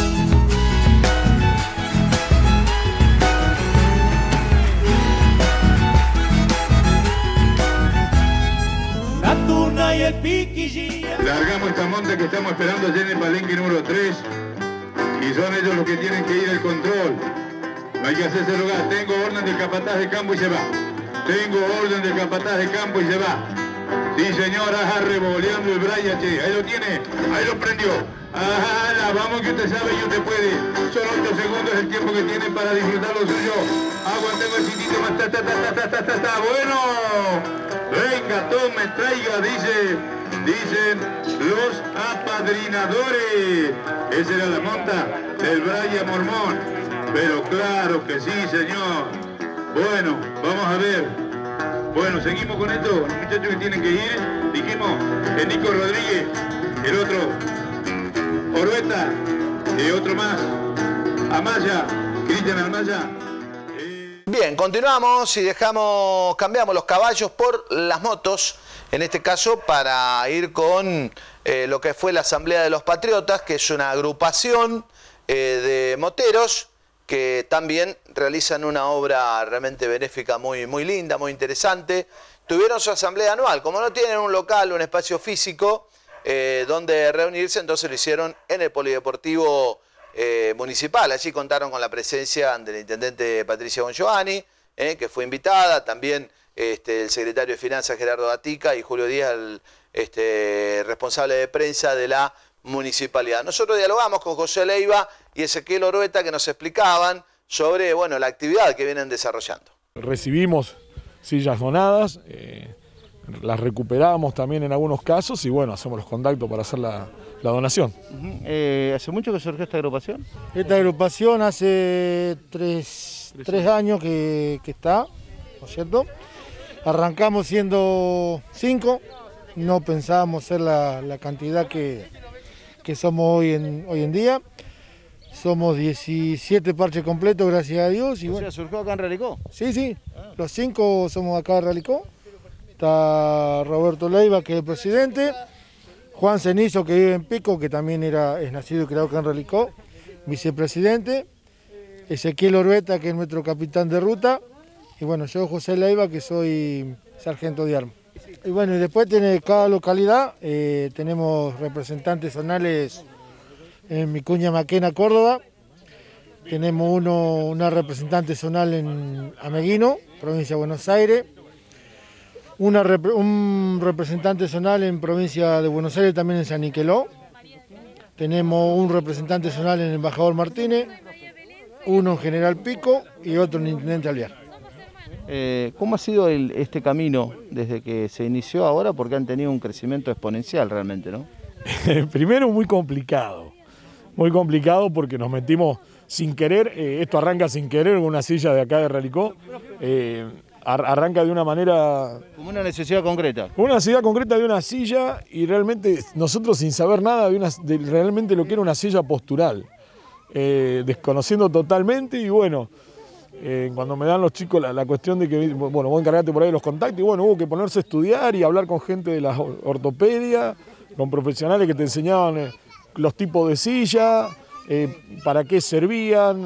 La tuna y el piquillía. Largamos esta monta que estamos esperando allá en el palenque número 3, y son ellos los que tienen que ir al control. No hay que hacerse lugar. Tengo orden del capataz de campo y se va. Tengo orden del capataz de campo y se va. Sí, señor, ajá, revoleando el Brian, che. Ahí lo tiene, ahí lo prendió. Ajá, vamos que usted sabe y usted puede. Son 8 segundos el tiempo que tiene para disfrutar lo suyo. Aguantemos el sitito más. Bueno, venga, tome, traiga, dicen los apadrinadores. Esa era la monta del Brian Mormón. Pero claro que sí, señor. Bueno, vamos a ver. Bueno, seguimos con esto. Los muchachos que tienen que ir, dijimos, Nico Rodríguez, el otro, Orueta, otro más, Amaya, Cristian Amaya. Bien, continuamos y cambiamos los caballos por las motos, en este caso para ir con lo que fue la Asamblea de los Patriotas, que es una agrupación de moteros que también realizan una obra realmente benéfica muy linda, muy interesante. Tuvieron su asamblea anual, como no tienen un local, un espacio físico donde reunirse, entonces lo hicieron en el Polideportivo municipal. Allí contaron con la presencia del intendente Patricia Bongiovanni, que fue invitada, también el secretario de Finanzas Gerardo Gatica y Julio Díaz, el responsable de prensa de la municipalidad. Nosotros dialogamos con José Leiva y Ezequiel Orueta, que nos explicaban sobre la actividad que vienen desarrollando. Recibimos sillas donadas, las recuperamos también en algunos casos y hacemos los contactos para hacer la donación. ¿Hace mucho que surgió esta agrupación? Esta agrupación hace tres años que está, ¿no es cierto? Arrancamos siendo 5, no pensábamos ser la cantidad que somos hoy en día. Somos 17 parches completos, gracias a Dios. Y o sea, ¿surgió acá en Realicó? Sí, los 5 somos acá en Realicó. Está Roberto Leiva, que es el presidente. Juan Cenizo, que vive en Pico, que también es nacido y criado acá en Realicó, vicepresidente. Ezequiel Orueta, que es nuestro capitán de ruta. Y yo, José Leiva, que soy sargento de armas. Y y después tiene cada localidad, tenemos representantes zonales en Vicuña Maquena, Córdoba. Tenemos una representante zonal en Ameguino, provincia de Buenos Aires. Un representante zonal en provincia de Buenos Aires, también en San Niqueló. Tenemos un representante zonal en Embajador Martínez, uno en General Pico y otro en Intendente Alvear. ¿Cómo ha sido este camino desde que se inició ahora? Porque han tenido un crecimiento exponencial realmente, ¿no? Primero muy complicado porque nos metimos sin querer, esto arranca sin querer con una silla de acá de Realicó, arranca de una manera... Como una necesidad concreta. Una necesidad concreta de una silla y realmente nosotros sin saber nada de realmente lo que era una silla postural, desconociendo totalmente y cuando me dan los chicos la cuestión de que, vos encargate por ahí de los contactos y hubo que ponerse a estudiar y hablar con gente de la ortopedia, con profesionales que te enseñaban los tipos de silla, para qué servían,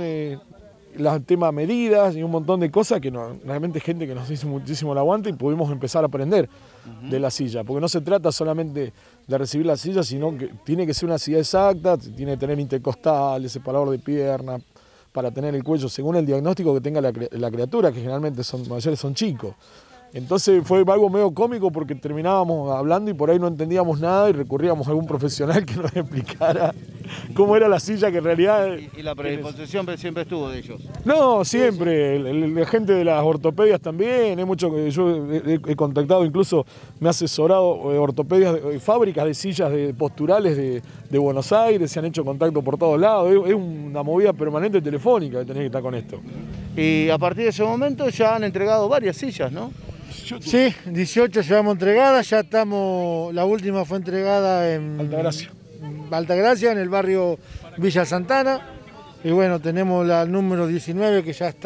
el tema medidas y un montón de cosas que realmente gente que nos hizo muchísimo el aguante y pudimos empezar a aprender de la silla, porque no se trata solamente de recibir la silla, sino que tiene que ser una silla exacta, tiene que tener intercostales, separador de pierna, para tener el cuello según el diagnóstico que tenga la criatura, que generalmente mayores son chicos. Entonces fue algo medio cómico porque terminábamos hablando y por ahí no entendíamos nada y recurríamos a algún profesional que nos explicara cómo era la silla, que en realidad... ¿Y la predisposición siempre estuvo de ellos? No, siempre. La gente de las ortopedias también. Yo he contactado, incluso me ha asesorado ortopedias, fábricas de sillas posturales de Buenos Aires, se han hecho contacto por todos lados. Es una movida permanente telefónica que tenés que estar con esto. Y a partir de ese momento ya han entregado varias sillas, ¿no? Sí, 18 llevamos entregadas, ya estamos, la última fue entregada en Altagracia, en el barrio Villa Santana, y tenemos la número 19 que ya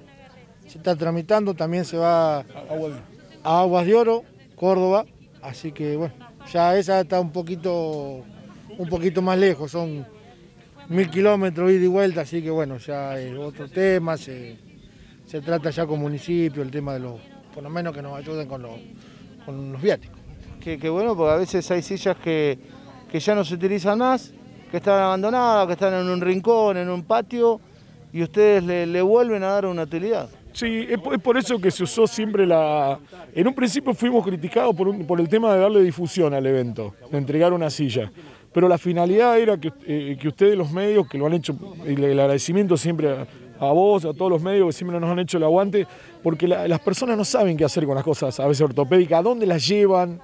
se está tramitando, también se va a Aguas de Oro, Córdoba, así que ya esa está un poquito más lejos, son 1000 kilómetros ida y vuelta, así que ya es otro tema, se trata ya con municipio, el tema de por lo menos que nos ayuden con los viáticos. Qué bueno, porque a veces hay sillas que ya no se utilizan más, que están abandonadas, que están en un rincón, en un patio, y ustedes le vuelven a dar una utilidad. Sí, es por eso que se usó siempre En un principio fuimos criticados por el tema de darle difusión al evento, de entregar una silla. Pero la finalidad era que ustedes, los medios, que lo han hecho, y el agradecimiento siempre a vos, a todos los medios que siempre nos han hecho el aguante, porque las personas no saben qué hacer con las cosas a veces ortopédicas, a dónde las llevan,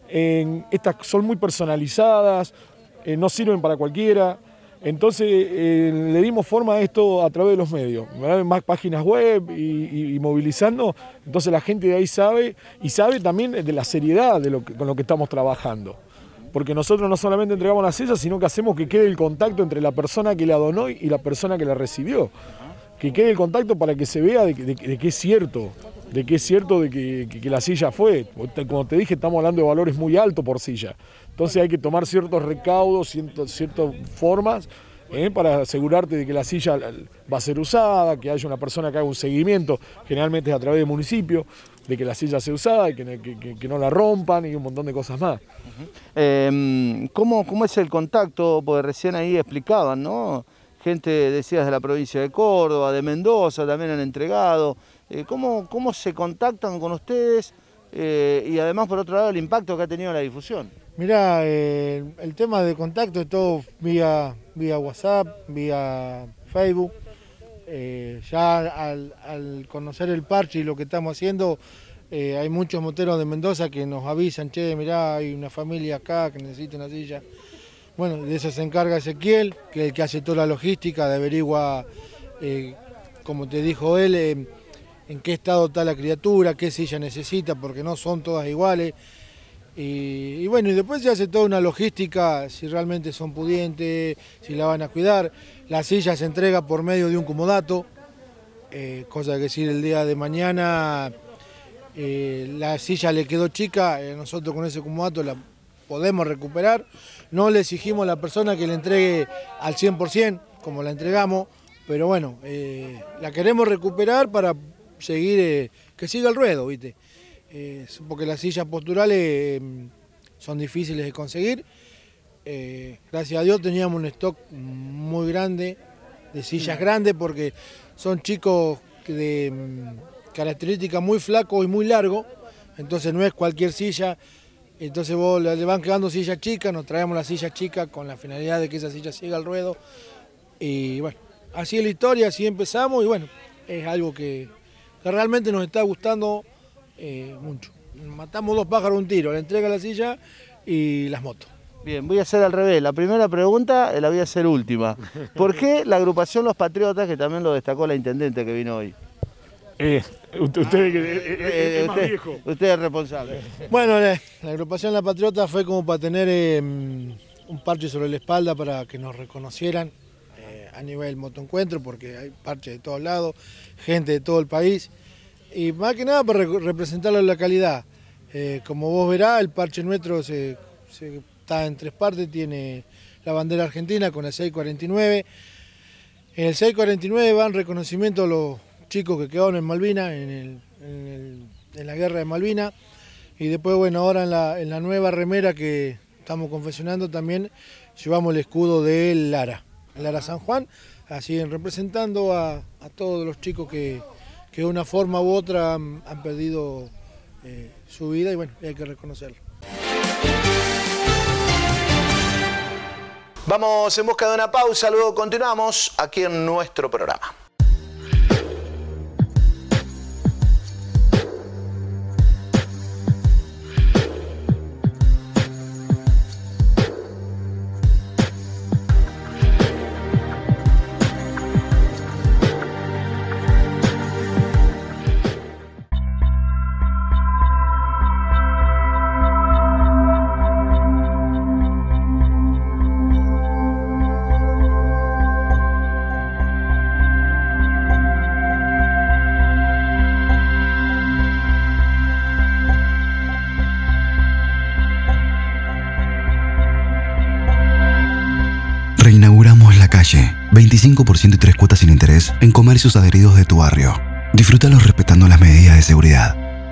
estas son muy personalizadas, no sirven para cualquiera. Entonces le dimos forma a esto a través de los medios, más páginas web y movilizando, entonces la gente de ahí sabe, y sabe también de la seriedad con lo que estamos trabajando. Porque nosotros no solamente entregamos la silla, sino que hacemos que quede el contacto entre la persona que la donó y la persona que la recibió. que quede el contacto para que se vea de que es cierto. De que es cierto de que la silla fue. Como te dije, estamos hablando de valores muy altos por silla. Entonces hay que tomar ciertos recaudos, ciertas formas para asegurarte de que la silla va a ser usada, que haya una persona que haga un seguimiento, generalmente es a través del municipio, de que la silla sea usada y que no la rompan y un montón de cosas más. ¿Cómo es el contacto? Porque recién ahí explicaban, ¿no? Gente, decías, de la provincia de Córdoba, de Mendoza, también han entregado. ¿Cómo se contactan con ustedes? Y además, por otro lado, el impacto que ha tenido la difusión. Mirá, el tema de contacto es todo vía WhatsApp, vía Facebook. Ya al conocer el parche y lo que estamos haciendo, hay muchos moteros de Mendoza que nos avisan, che, mirá, hay una familia acá que necesita una silla. Bueno, de eso se encarga Ezequiel, que es el que hace toda la logística, de averigua, como te dijo él, en qué estado está la criatura, qué silla necesita, porque no son todas iguales. Y bueno, y después se hace toda una logística, si realmente son pudientes, si la van a cuidar. La silla se entrega por medio de un comodato, cosa que si el día de mañana la silla le quedó chica, nosotros con ese comodato la podemos recuperar. No le exigimos a la persona que le entregue al 100%, como la entregamos, pero bueno, la queremos recuperar para seguir, que siga el ruedo, ¿viste? Porque las sillas posturales son difíciles de conseguir. Gracias a Dios teníamos un stock muy grande de sillas grandes, porque son chicos de características muy flacos y muy largos, entonces no es cualquier silla. Entonces vos le van quedando sillas chicas, nos traemos las sillas chicas con la finalidad de que esa silla siga el ruedo. Y bueno, así es la historia, así empezamos, y bueno, es algo que realmente nos está gustando mucho. Matamos dos pájaros de un tiro, la entrega de la silla y las motos. Bien, voy a hacer al revés. La primera pregunta la voy a hacer última. ¿Por qué la agrupación Los Patriotas, que también lo destacó la intendente que vino hoy? Usted es más viejo. Usted es responsable. Bueno, la agrupación La Patriota fue como para tener un parche sobre la espalda para que nos reconocieran a nivel motoencuentro, porque hay parches de todos lados, gente de todo el país, y más que nada para representar la localidad. Como vos verás, el parche nuestro está en tres partes, tiene la bandera argentina con el 649. En el 649 van reconocimiento a los chicos que quedaron en Malvinas, en la guerra de Malvinas, y después, bueno, ahora en la nueva remera que estamos confeccionando también llevamos el escudo de Lara San Juan, así representando a todos los chicos que de una forma u otra han perdido su vida, y bueno, hay que reconocerlo. Vamos en busca de una pausa, luego continuamos aquí en nuestro programa. Reinauguramos la calle, 25% y 3 cuotas sin interés en comercios adheridos de tu barrio. Disfrútalos respetando las medidas de seguridad.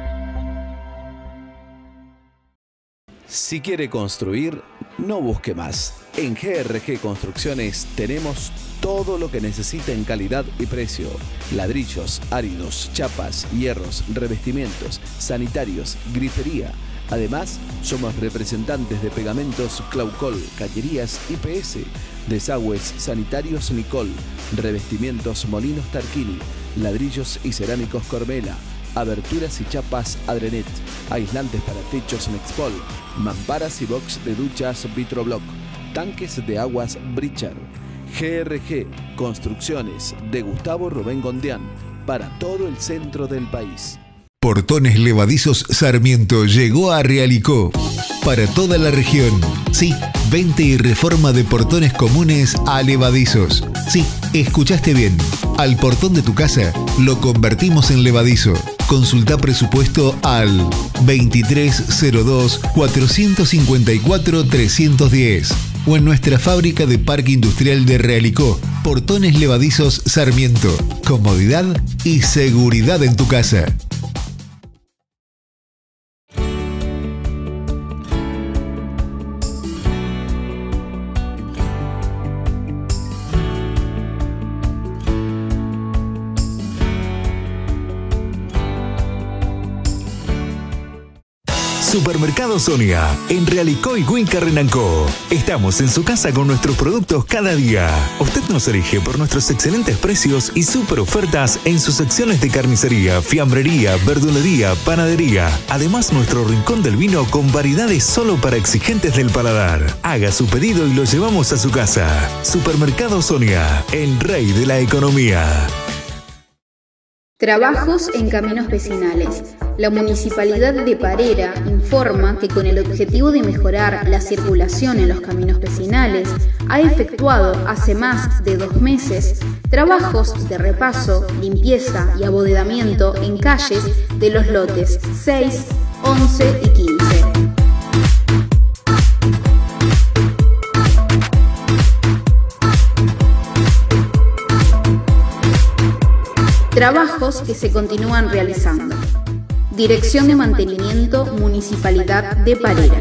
Si quiere construir, no busque más. En GRG Construcciones tenemos todo lo que necesita en calidad y precio. Ladrillos, áridos, chapas, hierros, revestimientos, sanitarios, grifería. Además, somos representantes de pegamentos Claucol, cañerías IPS, desagües sanitarios Nicol, revestimientos Molinos Tarquini, ladrillos y cerámicos Cormela, aberturas y chapas Adrenet, aislantes para techos Nexpol, mamparas y box de duchas Vitroblock, tanques de aguas Bricher. GRG Construcciones de Gustavo Rubén Gondián, para todo el centro del país. Portones Levadizos Sarmiento llegó a Realicó. Para toda la región. Sí, venta y reforma de portones comunes a levadizos. Sí, escuchaste bien. Al portón de tu casa lo convertimos en levadizo. Consulta presupuesto al 2302-454-310 o en nuestra fábrica de Parque Industrial de Realicó, Portones Levadizos Sarmiento. Comodidad y seguridad en tu casa. Supermercado Sonia, en Realicó y Cuenca Renancó. Estamos en su casa con nuestros productos cada día. Usted nos elige por nuestros excelentes precios y super ofertas en sus secciones de carnicería, fiambrería, verdulería, panadería. Además, nuestro rincón del vino con variedades solo para exigentes del paladar. Haga su pedido y lo llevamos a su casa. Supermercado Sonia, el rey de la economía. Trabajos en caminos vecinales. La Municipalidad de Parera informa que con el objetivo de mejorar la circulación en los caminos vecinales, ha efectuado hace más de 2 meses trabajos de repaso, limpieza y abovedamiento en calles de los lotes 6, 11 y 15. Trabajos que se continúan realizando. Dirección de Mantenimiento Municipalidad de Parera.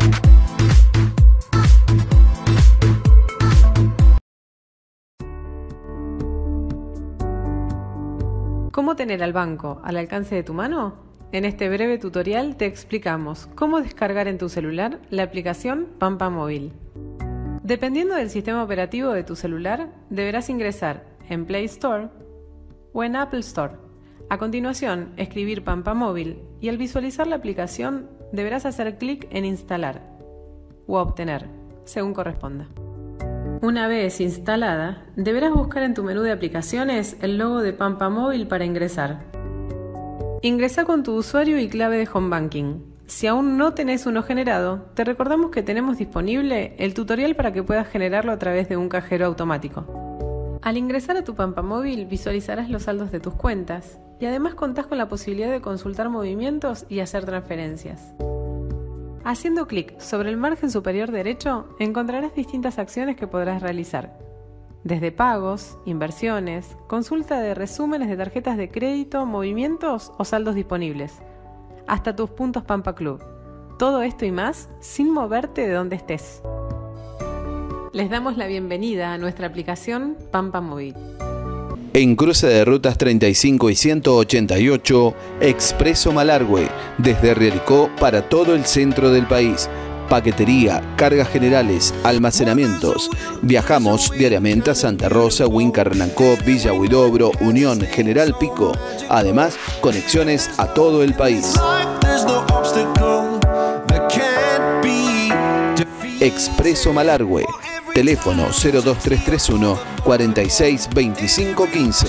¿Cómo tener al banco al alcance de tu mano? En este breve tutorial te explicamos cómo descargar en tu celular la aplicación Pampa Móvil. Dependiendo del sistema operativo de tu celular, deberás ingresar en Play Store o en Apple Store. A continuación, escribir Pampa Móvil y al visualizar la aplicación deberás hacer clic en Instalar o Obtener, según corresponda. Una vez instalada, deberás buscar en tu menú de aplicaciones el logo de Pampa Móvil para ingresar. Ingresa con tu usuario y clave de Home Banking. Si aún no tenés uno generado, te recordamos que tenemos disponible el tutorial para que puedas generarlo a través de un cajero automático. Al ingresar a tu Pampa Móvil visualizarás los saldos de tus cuentas y además contás con la posibilidad de consultar movimientos y hacer transferencias. Haciendo clic sobre el margen superior derecho encontrarás distintas acciones que podrás realizar, desde pagos, inversiones, consulta de resúmenes de tarjetas de crédito, movimientos o saldos disponibles, hasta tus puntos Pampa Club. Todo esto y más sin moverte de donde estés. Les damos la bienvenida a nuestra aplicación Pampa Móvil. En cruce de rutas 35 y 188, Expreso Malargüe, desde Realicó para todo el centro del país. Paquetería, cargas generales, almacenamientos. Viajamos diariamente a Santa Rosa, Huinca Renancó, Villa Huidobro, Unión, General Pico. Además, conexiones a todo el país. Expreso Malargüe. Teléfono 02331 46 25 15.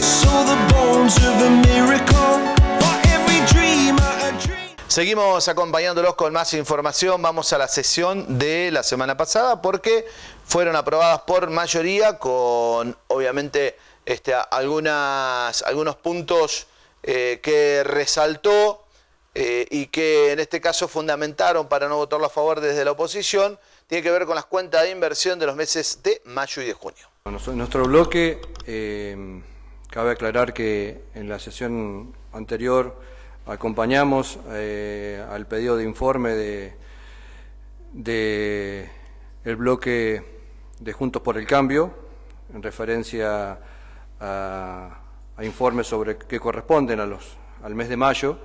Seguimos acompañándolos con más información. Vamos a la sesión de la semana pasada porque fueron aprobadas por mayoría con, obviamente, algunos puntos que resaltó y que en este caso fundamentaron para no votarlo a favor desde la oposición. Tiene que ver con las cuentas de inversión de los meses de mayo y de junio. En nuestro bloque, cabe aclarar que en la sesión anterior acompañamos al pedido de informe de el bloque de Juntos por el Cambio, en referencia a informes sobre que corresponden al mes de mayo.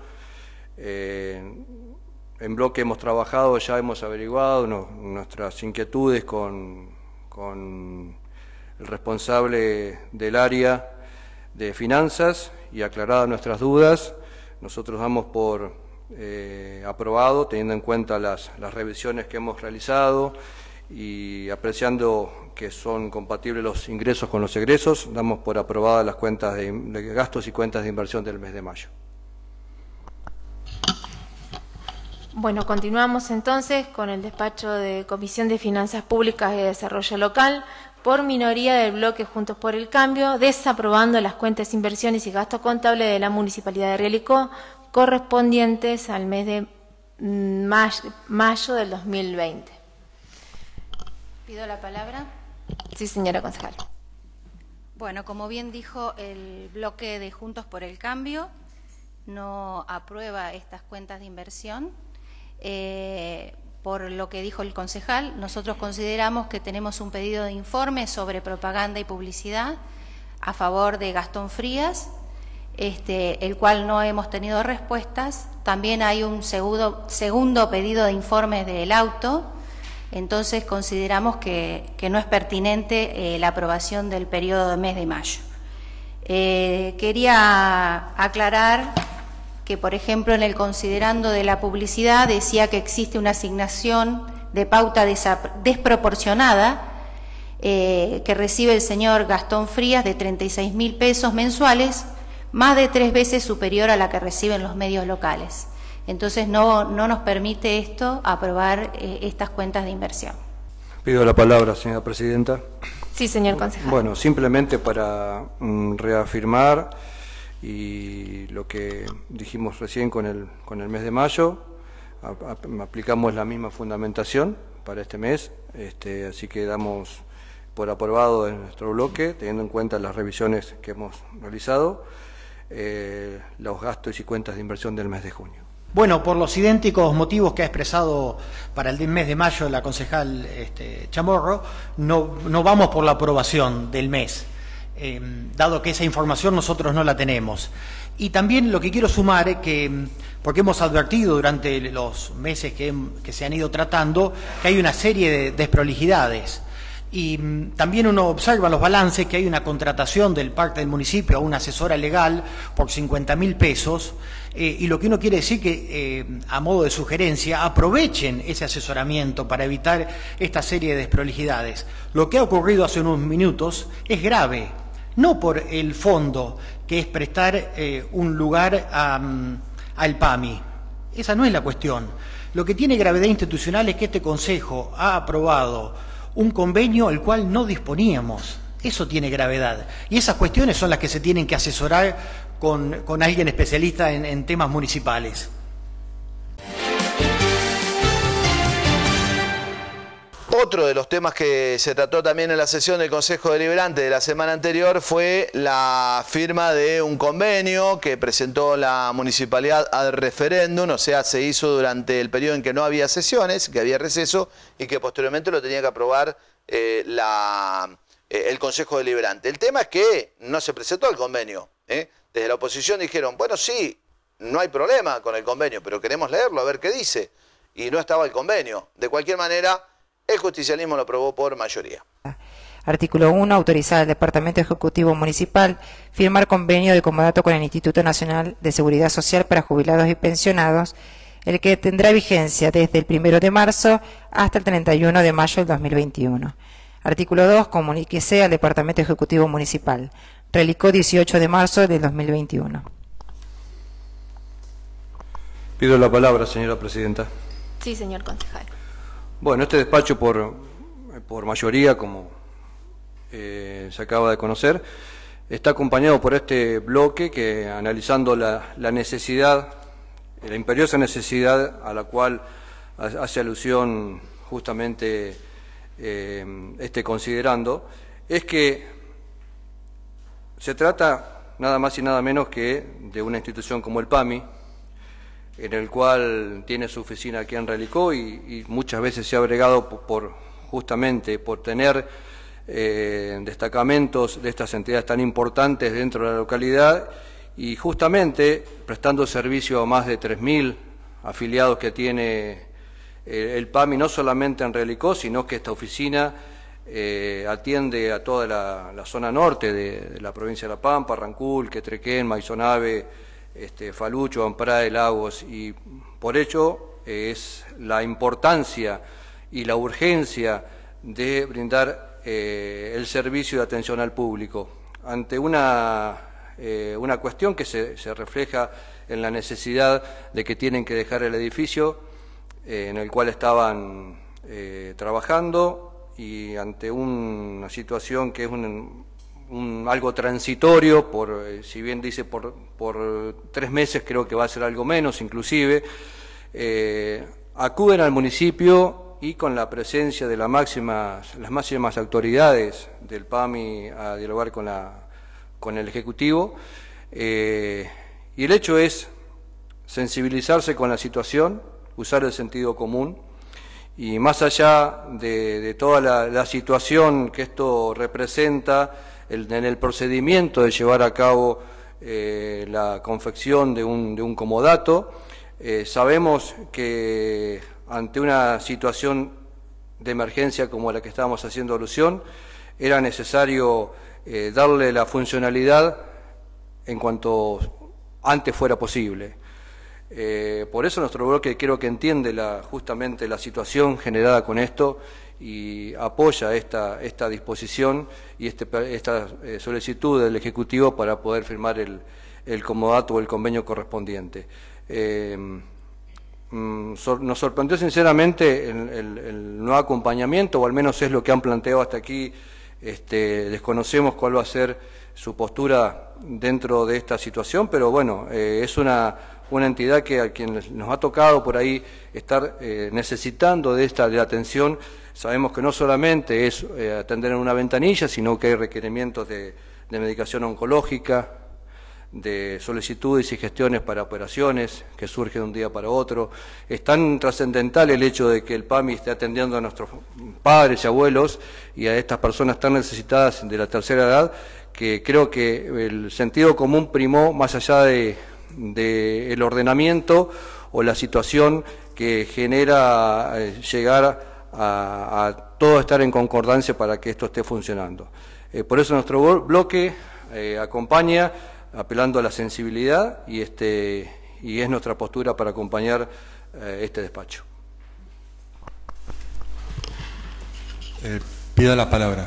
En bloque hemos trabajado, ya hemos averiguado nuestras inquietudes con el responsable del área de finanzas y aclaradas nuestras dudas. Nosotros damos por aprobado, teniendo en cuenta las revisiones que hemos realizado y apreciando que son compatibles los ingresos con los egresos, damos por aprobadas las cuentas de gastos y cuentas de inversión del mes de mayo. Bueno, continuamos entonces con el despacho de Comisión de Finanzas Públicas y Desarrollo Local. por minoría del bloque Juntos por el Cambio, desaprobando las cuentas, inversiones y gastos contables de la Municipalidad de Realicó correspondientes al mes de mayo del 2020. Pido la palabra. Sí, señora concejal. Bueno, como bien dijo el bloque de Juntos por el Cambio, no aprueba estas cuentas de inversión. Por lo que dijo el concejal, nosotros consideramos que tenemos un pedido de informe sobre propaganda y publicidad a favor de Gastón Frías, el cual no hemos tenido respuestas. También hay un segundo pedido de informe del auto, entonces consideramos que no es pertinente la aprobación del periodo de mes de mayo. Quería aclarar que, por ejemplo, en el considerando de la publicidad decía que existe una asignación de pauta desproporcionada que recibe el señor Gastón Frías de 36.000 pesos mensuales, más de 3 veces superior a la que reciben los medios locales. Entonces no nos permite esto aprobar estas cuentas de inversión. Pido la palabra, señora presidenta. Sí, señor concejal. Bueno, simplemente para reafirmar y lo que dijimos recién con el mes de mayo, aplicamos la misma fundamentación para este mes, así que damos por aprobado en nuestro bloque, teniendo en cuenta las revisiones que hemos realizado, los gastos y cuentas de inversión del mes de junio. Bueno, por los idénticos motivos que ha expresado para el mes de mayo la concejal Chamorro, no vamos por la aprobación del mes. Dado que esa información nosotros no la tenemos. Y también lo que quiero sumar es que, porque hemos advertido durante los meses que se han ido tratando, que hay una serie de desprolijidades. Y también uno observa en los balances que hay una contratación del parte del municipio a una asesora legal por 50.000 pesos, y lo que uno quiere decir que, a modo de sugerencia, aprovechen ese asesoramiento para evitar esta serie de desprolijidades. Lo que ha ocurrido hace unos minutos es grave, no por el fondo, que es prestar un lugar al PAMI. Esa no es la cuestión. Lo que tiene gravedad institucional es que este Consejo ha aprobado un convenio el cual no disponíamos. Eso tiene gravedad. Y esas cuestiones son las que se tienen que asesorar con alguien especialista en temas municipales. Otro de los temas que se trató también en la sesión del Consejo Deliberante de la semana anterior fue la firma de un convenio que presentó la municipalidad al referéndum, o sea, se hizo durante el periodo en que no había sesiones, que había receso, y que posteriormente lo tenía que aprobar el Consejo Deliberante. El tema es que no se presentó el convenio. Desde la oposición dijeron, bueno, sí, no hay problema con el convenio, pero queremos leerlo, a ver qué dice. Y no estaba el convenio. De cualquier manera, el justicialismo lo aprobó por mayoría. Artículo 1. Autorizar al Departamento Ejecutivo Municipal firmar convenio de comodato con el Instituto Nacional de Seguridad Social para Jubilados y Pensionados, el que tendrá vigencia desde el 1 de marzo hasta el 31 de mayo del 2021. Artículo 2. Comuníquese al Departamento Ejecutivo Municipal. Realicó 18 de marzo del 2021. Pido la palabra, señora presidenta. Sí, señor concejal. Bueno, este despacho por mayoría, como se acaba de conocer, está acompañado por este bloque que, analizando la necesidad, la imperiosa necesidad a la cual hace alusión justamente considerando, es que se trata nada más y nada menos que de una institución como el PAMI, en el cual tiene su oficina aquí en Realicó y muchas veces se ha bregado justamente por tener destacamentos de estas entidades tan importantes dentro de la localidad y justamente prestando servicio a más de 3.000 afiliados que tiene el PAMI, no solamente en Realicó, sino que esta oficina atiende a toda la zona norte de la provincia de La Pampa, Rancul, Quetrequén, Maisonave, Falucho, Amprade, Lagos, y por ello es la importancia y la urgencia de brindar el servicio de atención al público ante una cuestión que se refleja en la necesidad de que tienen que dejar el edificio en el cual estaban trabajando y ante una situación que es algo transitorio, si bien dice por 3 meses, creo que va a ser algo menos inclusive, acuden al municipio y con la presencia de las máximas autoridades del PAMI a dialogar con el Ejecutivo, y el hecho es sensibilizarse con la situación, usar el sentido común, y más allá de toda la situación que esto representa en el procedimiento de llevar a cabo la confección de un comodato, sabemos que ante una situación de emergencia como la que estábamos haciendo alusión, era necesario darle la funcionalidad en cuanto antes fuera posible. Por eso nuestro bloque creo que entiende justamente la situación generada con esto y apoya esta disposición y esta solicitud del Ejecutivo para poder firmar el comodato o el convenio correspondiente. Nos sorprendió sinceramente el no acompañamiento, o al menos es lo que han planteado hasta aquí. Desconocemos cuál va a ser su postura dentro de esta situación, pero bueno, es una entidad que a quien nos ha tocado por ahí estar necesitando de la atención. Sabemos que no solamente es atender en una ventanilla, sino que hay requerimientos de medicación oncológica, de solicitudes y gestiones para operaciones que surgen de un día para otro. Es tan trascendental el hecho de que el PAMI esté atendiendo a nuestros padres y abuelos y a estas personas tan necesitadas de la tercera edad, que creo que el sentido común primó más allá del ordenamiento o la situación que genera llegar a todo estar en concordancia para que esto esté funcionando. Por eso nuestro bloque acompaña apelando a la sensibilidad y es nuestra postura para acompañar este despacho. Pido la palabra.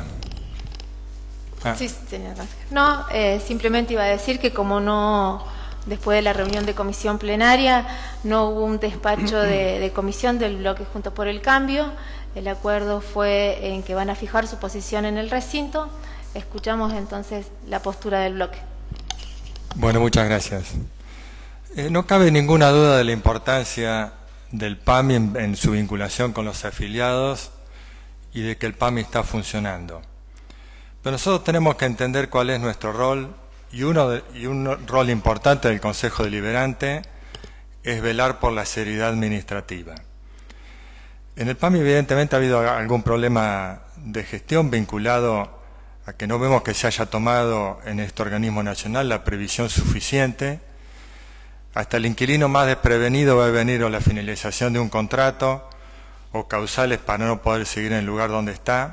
Sí, señor. No, simplemente iba a decir que como no, después de la reunión de comisión plenaria, no hubo un despacho de comisión del bloque Juntos por el Cambio. El acuerdo fue en que van a fijar su posición en el recinto. Escuchamos entonces la postura del bloque. Bueno, muchas gracias. No cabe ninguna duda de la importancia del PAMI en su vinculación con los afiliados y de que el PAMI está funcionando. Pero nosotros tenemos que entender cuál es nuestro rol, y un rol importante del Consejo Deliberante es velar por la seriedad administrativa. En el PAMI evidentemente ha habido algún problema de gestión vinculado a que no vemos que se haya tomado en este organismo nacional la previsión suficiente. Hasta el inquilino más desprevenido va a venir o la finalización de un contrato o causales para no poder seguir en el lugar donde está.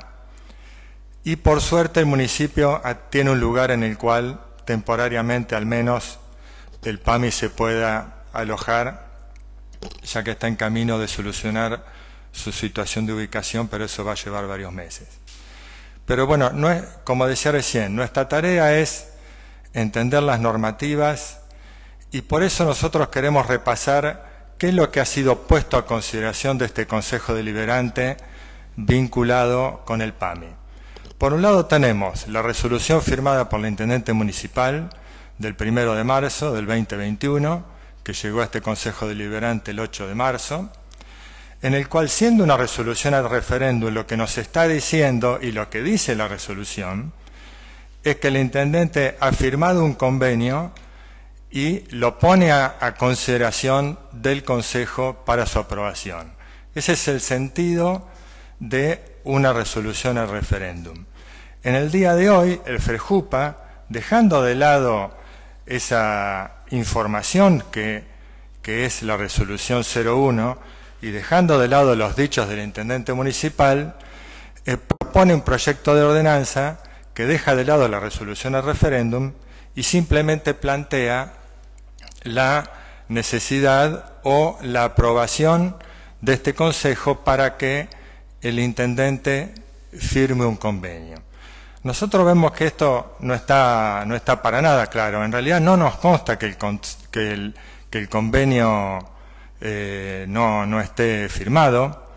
Y por suerte el municipio tiene un lugar en el cual temporariamente al menos el PAMI se pueda alojar, ya que está en camino de solucionar su situación de ubicación, pero eso va a llevar varios meses. Pero bueno, como decía recién, nuestra tarea es entender las normativas y por eso nosotros queremos repasar qué es lo que ha sido puesto a consideración de este Consejo Deliberante vinculado con el PAMI. Por un lado tenemos la resolución firmada por la Intendente Municipal del 1 de marzo del 2021, que llegó a este Consejo Deliberante el 8 de marzo, en el cual, siendo una resolución al referéndum, lo que nos está diciendo y lo que dice la resolución es que el intendente ha firmado un convenio y lo pone a consideración del Consejo para su aprobación. Ese es el sentido de una resolución al referéndum. En el día de hoy, el FREJUPA, dejando de lado esa información que es la resolución 01, y dejando de lado los dichos del intendente municipal, propone un proyecto de ordenanza que deja de lado la resolución al referéndum y simplemente plantea la necesidad o la aprobación de este Consejo para que el intendente firme un convenio. Nosotros vemos que esto no está para nada claro. En realidad no nos consta que el convenio no esté firmado.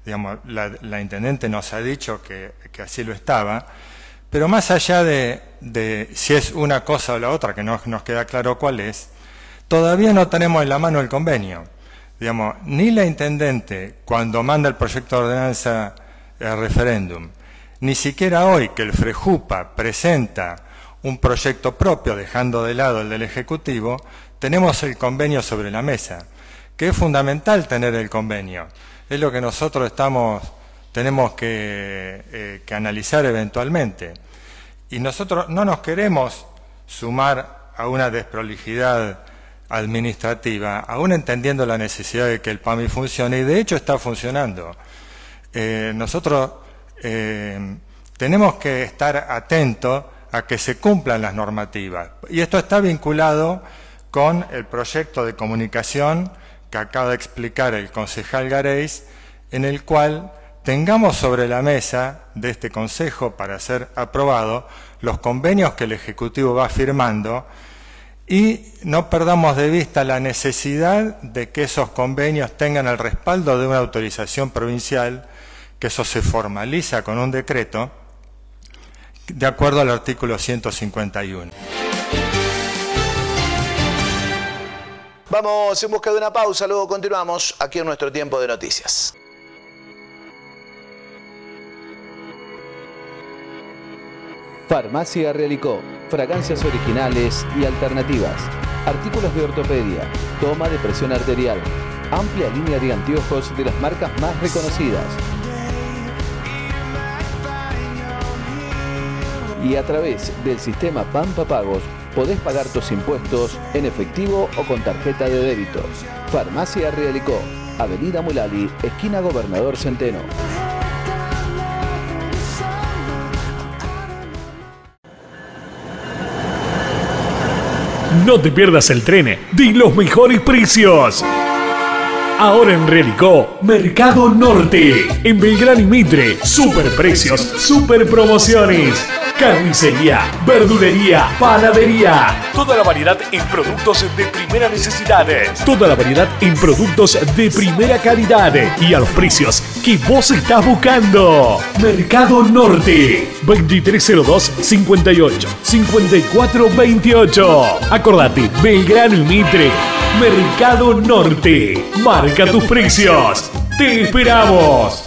digamos, la intendente nos ha dicho que así lo estaba, pero más allá de si es una cosa o la otra, que no nos queda claro cuál es, todavía no tenemos en la mano el convenio. Digamos, ni la intendente, cuando manda el proyecto de ordenanza al referéndum, ni siquiera hoy que el FREJUPA presenta un proyecto propio, dejando de lado el del Ejecutivo, tenemos el convenio sobre la mesa, que es fundamental tener el convenio. Es lo que nosotros tenemos que analizar eventualmente. Y nosotros no nos queremos sumar a una desprolijidad administrativa, aún entendiendo la necesidad de que el PAMI funcione, y de hecho está funcionando. Nosotros tenemos que estar atentos a que se cumplan las normativas. Y esto está vinculado con el proyecto de comunicación que acaba de explicar el concejal Gareis, en el cual tengamos sobre la mesa de este Consejo para ser aprobado los convenios que el Ejecutivo va firmando y no perdamos de vista la necesidad de que esos convenios tengan el respaldo de una autorización provincial, que eso se formaliza con un decreto de acuerdo al artículo 151. Vamos en busca de una pausa, luego continuamos aquí en nuestro tiempo de noticias. Farmacia Realicó, fragancias originales y alternativas, artículos de ortopedia, toma de presión arterial, amplia línea de anteojos de las marcas más reconocidas. Y a través del sistema Pampa Pagos podés pagar tus impuestos en efectivo o con tarjeta de débito. Farmacia Realicó, Avenida Mulali, esquina Gobernador Centeno. No te pierdas el tren de los mejores precios. Ahora en Realicó, Mercado Norte. En Belgrano y Mitre, super precios, super promociones. Carnicería, verdulería, panadería. Toda la variedad en productos de primera necesidad. Toda la variedad en productos de primera calidad. Y a los precios que vos estás buscando. Mercado Norte. 2302-58 5428. Acordate, Belgrano y Mitre. Mercado Norte. Marca tus precios. ¡Te esperamos!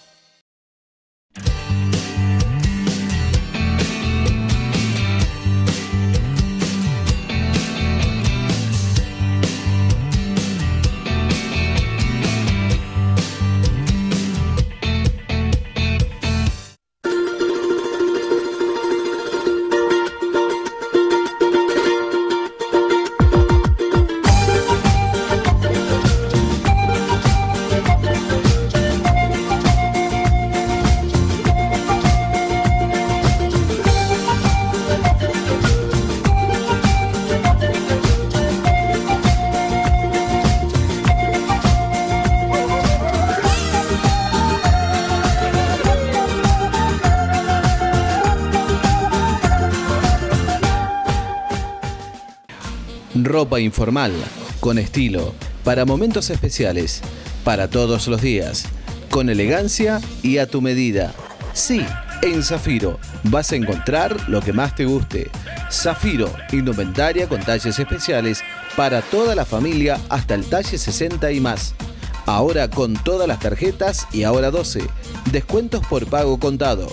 Ropa informal, con estilo, para momentos especiales, para todos los días, con elegancia y a tu medida. Sí, en Zafiro vas a encontrar lo que más te guste. Zafiro, indumentaria con talles especiales para toda la familia hasta el talle 60 y más. Ahora con todas las tarjetas y ahora 12. Descuentos por pago contado.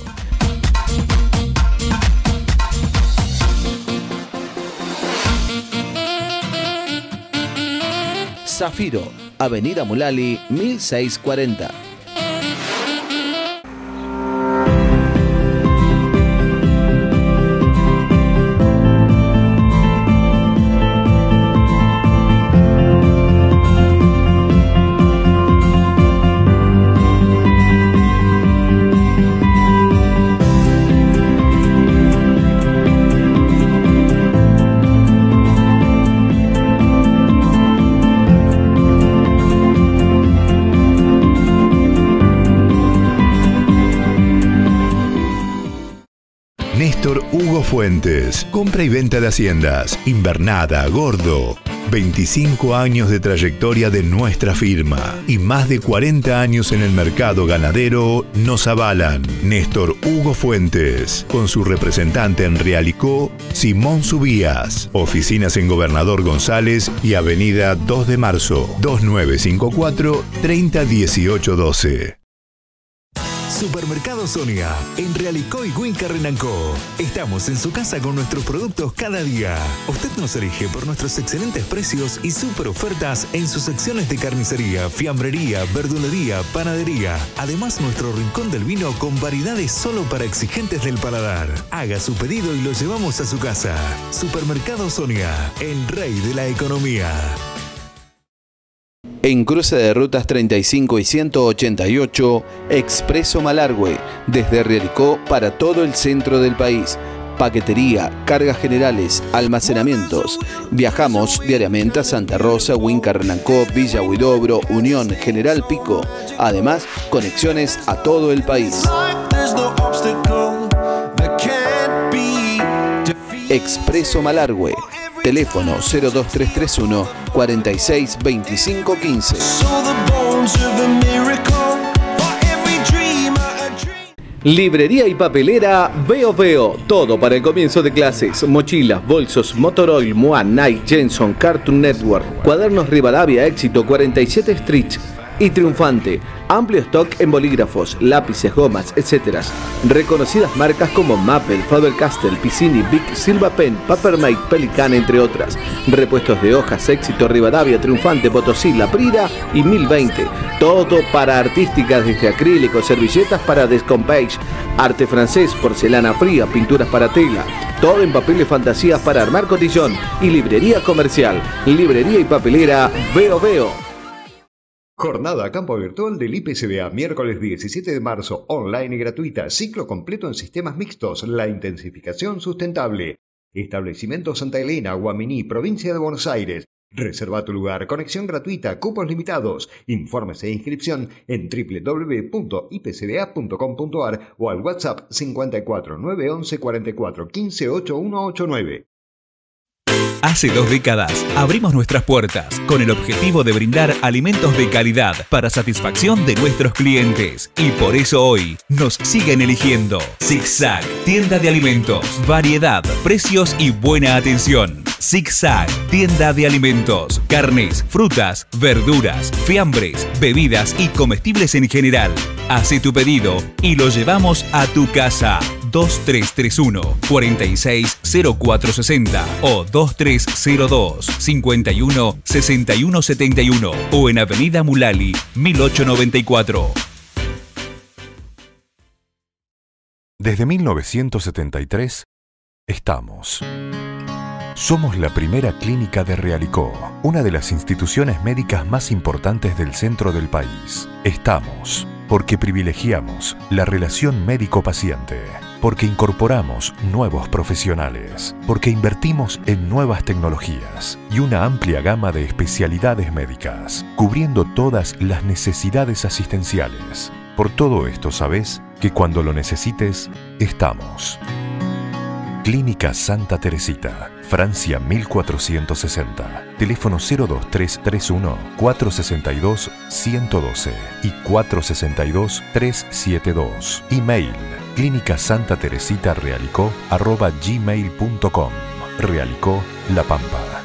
Zafiro, Avenida Mulali, 1640. Néstor Hugo Fuentes, compra y venta de haciendas, Invernada, Gordo. 25 años de trayectoria de nuestra firma y más de 40 años en el mercado ganadero nos avalan. Néstor Hugo Fuentes, con su representante en Realicó, Simón Subías. Oficinas en Gobernador González y Avenida 2 de Marzo, 2954 301812. Supermercado Sonia, en Realicó y Winca Renancó. Estamos en su casa con nuestros productos cada día. Usted nos elige por nuestros excelentes precios y super ofertas en sus secciones de carnicería, fiambrería, verdulería, panadería. Además, nuestro rincón del vino con variedades solo para exigentes del paladar. Haga su pedido y lo llevamos a su casa. Supermercado Sonia, el rey de la economía. En cruce de rutas 35 y 188, Expreso Malargüe, desde Realicó para todo el centro del país. Paquetería, cargas generales, almacenamientos. Viajamos diariamente a Santa Rosa, Winca Renancó, Villa Huidobro, Unión, General Pico. Además, conexiones a todo el país. Expreso Malargüe. Teléfono 02331 46 25 15. Librería y papelera Veo Veo. Todo para el comienzo de clases. Mochilas, bolsos, Motoroil, Moa, Nike, Jenson, Cartoon Network. Cuadernos Rivadavia, Éxito, 47 Street y Triunfante. Amplio stock en bolígrafos, lápices, gomas, etc. Reconocidas marcas como Maple, Faber-Castell, Piscini, Bic, Silva Pen, Papermate, Pelican, entre otras. Repuestos de hojas, Éxito, Rivadavia, Triunfante, Potosí, La Prida y 1020. Todo para artísticas desde acrílicos, servilletas para Descompage, arte francés, porcelana fría, pinturas para tela. Todo en papeles fantasías para armar cotillón. Y librería comercial. Librería y papelera Veo Veo. Jornada campo virtual del IPCBA, miércoles 17 de marzo, online y gratuita, ciclo completo en sistemas mixtos, la intensificación sustentable. Establecimiento Santa Elena, Guaminí, provincia de Buenos Aires. Reserva tu lugar, conexión gratuita, cupos limitados. Informes e inscripción en www.ipcba.com.ar o al WhatsApp 54 911 44 15 8189. Hace 2 décadas abrimos nuestras puertas con el objetivo de brindar alimentos de calidad para satisfacción de nuestros clientes. Y por eso hoy nos siguen eligiendo. Zigzag, tienda de alimentos, variedad, precios y buena atención. Zigzag, tienda de alimentos, carnes, frutas, verduras, fiambres, bebidas y comestibles en general. Hace tu pedido y lo llevamos a tu casa. 2331 460460 o 2302 51 6171 o en Avenida Mulali 1894. Desde 1973 estamos. Somos la primera clínica de Realicó, una de las instituciones médicas más importantes del centro del país. Estamos porque privilegiamos la relación médico-paciente, porque incorporamos nuevos profesionales, porque invertimos en nuevas tecnologías y una amplia gama de especialidades médicas, cubriendo todas las necesidades asistenciales. Por todo esto, sabes que cuando lo necesites, estamos. Clínica Santa Teresita, Francia 1460. Teléfono 02331 462 112 y 462 372. Email clinicasantateresita@gmail.com. Realicó La Pampa.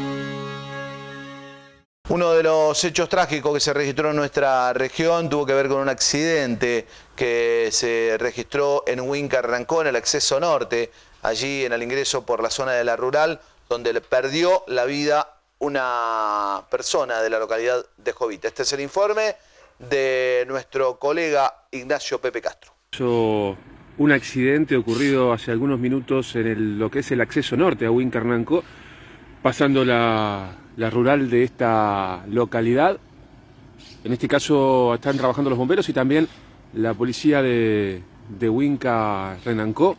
Uno de los hechos trágicos que se registró en nuestra región tuvo que ver con un accidente que se registró en Winca Renancó, en el acceso norte, allí en el ingreso por la zona de la rural, donde le perdió la vida una persona de la localidad de Jovita. Este es el informe de nuestro colega Ignacio Pepe Castro. Un accidente ocurrido hace algunos minutos en lo que es el acceso norte a Winca Renancó, pasando la rural de esta localidad. En este caso están trabajando los bomberos y también la policía de Winca Renancó.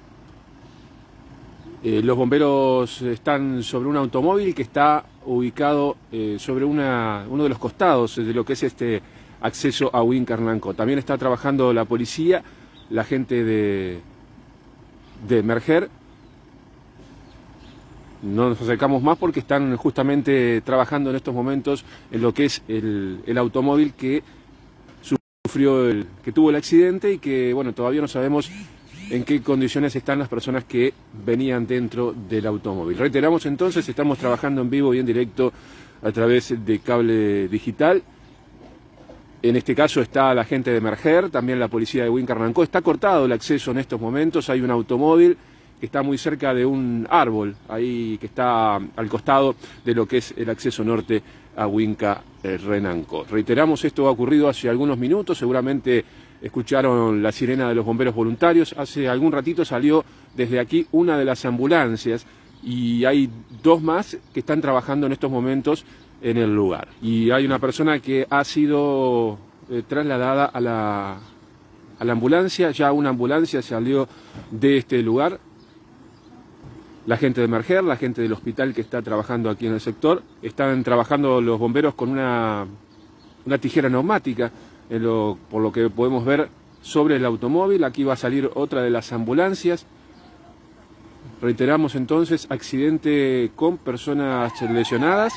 Los bomberos están sobre un automóvil que está ubicado sobre uno de los costados de lo que es este acceso a Winca Renancó. También está trabajando la policía, la gente de Merger. no nos acercamos más porque están justamente trabajando en estos momentos en lo que es el automóvil que sufrió, que tuvo el accidente, y que, bueno, todavía no sabemos en qué condiciones están las personas que venían dentro del automóvil. Reiteramos entonces, estamos trabajando en vivo y en directo a través de cable digital. En este caso está la gente de Merger, también la policía de Huinca-Hernán-Co. Está cortado el acceso en estos momentos, hay un automóvil que está muy cerca de un árbol, ahí que está al costado de lo que es el acceso norte a Huinca-Hernán-Co. Reiteramos, esto ha ocurrido hace algunos minutos, seguramente escucharon la sirena de los bomberos voluntarios. Hace algún ratito salió desde aquí una de las ambulancias y hay dos más que están trabajando en estos momentos en el lugar. Y hay una persona que ha sido trasladada a la ambulancia, ya una ambulancia salió de este lugar. La gente de Merger, la gente del hospital que está trabajando aquí en el sector, están trabajando los bomberos con una tijera neumática, por lo que podemos ver sobre el automóvil. Aquí va a salir otra de las ambulancias. Reiteramos entonces, accidente con personas lesionadas.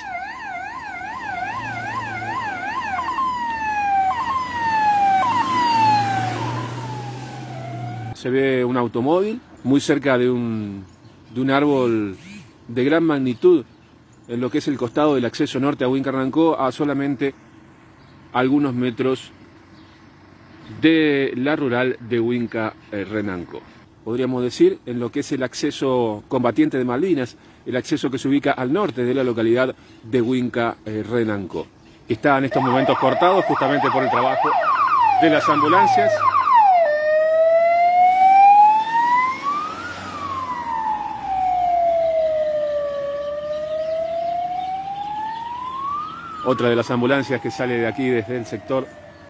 Se ve un automóvil muy cerca de un árbol de gran magnitud en lo que es el costado del acceso norte a Huinca-Hernán-Co, a solamente algunos metros de la rural de Huinca-Hernán-Co. Podríamos decir en lo que es el acceso combatiente de Malvinas, el acceso que se ubica al norte de la localidad de Huinca-Hernán-Co. Está en estos momentos cortado justamente por el trabajo de las ambulancias. Otra de las ambulancias que sale de aquí desde el sector.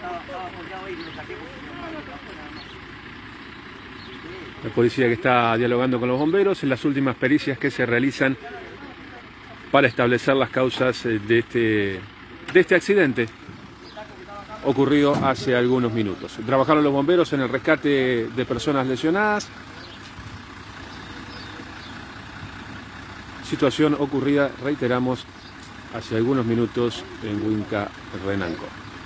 La policía que está dialogando con los bomberos en las últimas pericias que se realizan para establecer las causas de este accidente ocurrido hace algunos minutos. Trabajaron los bomberos en el rescate de personas lesionadas. Situación ocurrida, reiteramos, hace algunos minutos en Huinca-Hernán-Co.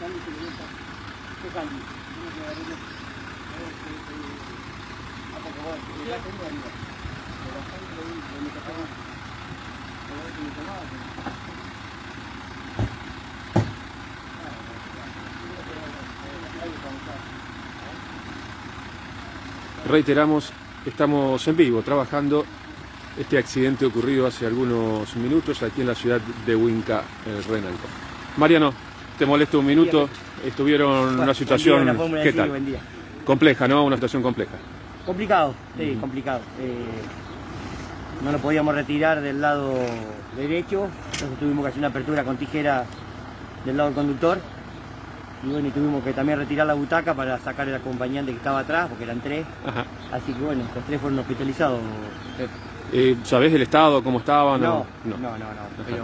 Reiteramos, estamos en vivo trabajando este accidente ocurrido hace algunos minutos aquí en la ciudad de Huinca-Hernán-Co. Mariano, te molesto un minuto. Estuvieron en una situación, ¿qué tal? Compleja, ¿no? Una situación compleja. Complicado, sí, complicado. No lo podíamos retirar del lado derecho, entonces tuvimos que hacer una apertura con tijera del lado del conductor. Y bueno, y tuvimos que también retirar la butaca para sacar el acompañante que estaba atrás, porque eran tres. Ajá. Así que bueno, los tres fueron hospitalizados. ¿Sabés el estado, cómo estaban? No. Pero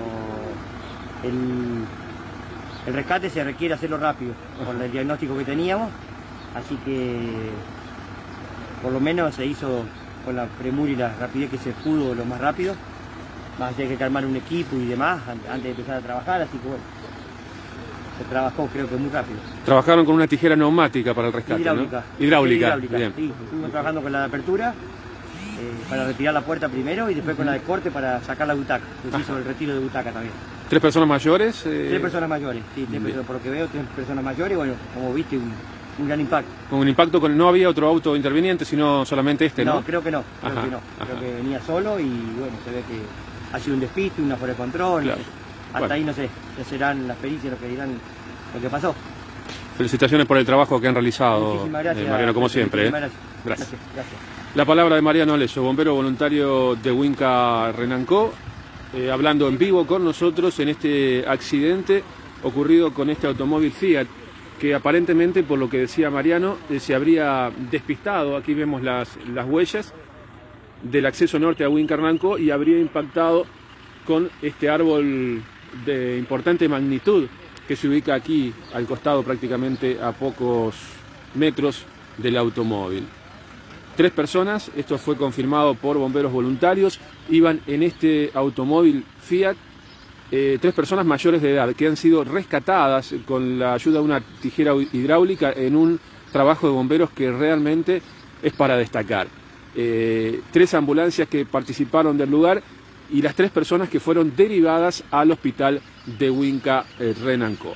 el rescate se requiere hacerlo rápido, por el diagnóstico que teníamos. Así que por lo menos se hizo con la premura y la rapidez que se pudo lo más rápido. Más allá de que armar un equipo y demás antes de empezar a trabajar, así que bueno, se trabajó creo que muy rápido. Trabajaron con una tijera neumática para el rescate, hidráulica. ¿no? Hidráulica. Bien. Sí, estuvimos trabajando con la de apertura para retirar la puerta primero y después con la de corte para sacar la butaca. Se hizo el retiro de butaca también. ¿3 personas mayores? 3 personas mayores, sí, por lo que veo 3 personas mayores, bueno, como viste, un gran impacto. Con un impacto, no había otro auto interviniente, sino solamente este, ¿no? No, creo que no, creo que venía solo y bueno, se ve que ha sido un despiste, una fuera de control, claro. Hasta ahí no sé, ya serán las pericias los que dirán lo que pasó. Felicitaciones por el trabajo que han realizado, gracias, Mariano, como siempre. Gracias. La palabra de Mariano Leso, bombero voluntario de Huinca-Hernán-Co, hablando en vivo con nosotros en este accidente ocurrido con este automóvil Fiat, que aparentemente, por lo que decía Mariano, se habría despistado. Aquí vemos las huellas del acceso norte a Huinca-Hernán-Co y habría impactado con este árbol de importante magnitud que se ubica aquí al costado, prácticamente a pocos metros del automóvil. 3 personas, esto fue confirmado por bomberos voluntarios, iban en este automóvil Fiat, 3 personas mayores de edad que han sido rescatadas con la ayuda de una tijera hidráulica en un trabajo de bomberos que realmente es para destacar. 3 ambulancias que participaron del lugar y las 3 personas que fueron derivadas al hospital de Huinca Renancó.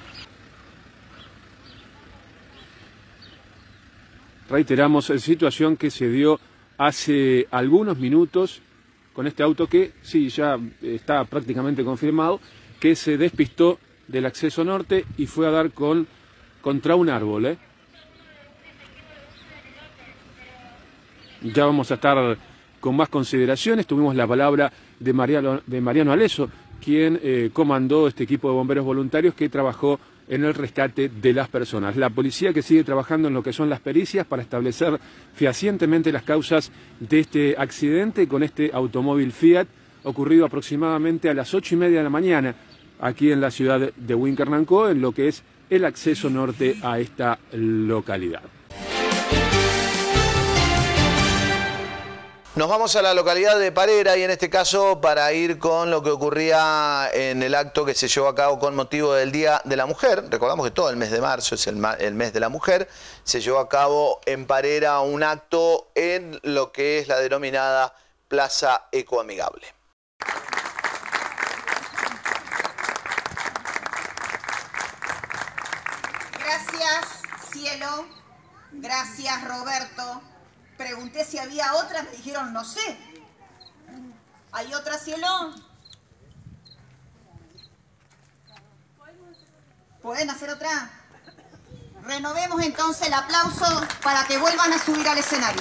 Reiteramos la situación que se dio hace algunos minutos con este auto que, sí, ya está prácticamente confirmado, que se despistó del acceso norte y fue a dar contra un árbol. Ya vamos a estar con más consideraciones. Tuvimos la palabra de Mariano Aleso, quien comandó este equipo de bomberos voluntarios que trabajó en el rescate de las personas. La policía que sigue trabajando en lo que son las pericias para establecer fehacientemente las causas de este accidente con este automóvil Fiat ocurrido aproximadamente a las 8:30 de la mañana aquí en la ciudad de Huinca Renancó, en lo que es el acceso norte a esta localidad. Nos vamos a la localidad de Parera y en este caso para ir con lo que ocurría en el acto que se llevó a cabo con motivo del Día de la Mujer. Recordamos que todo el mes de marzo es el mes de la mujer. Se llevó a cabo en Parera un acto en lo que es la denominada Plaza Ecoamigable. Gracias, Cielo. Gracias, Roberto. Pregunté si había otra, me dijeron no sé. ¿Hay otra, Cielo? ¿Pueden hacer otra? Renovemos entonces el aplauso para que vuelvan a subir al escenario.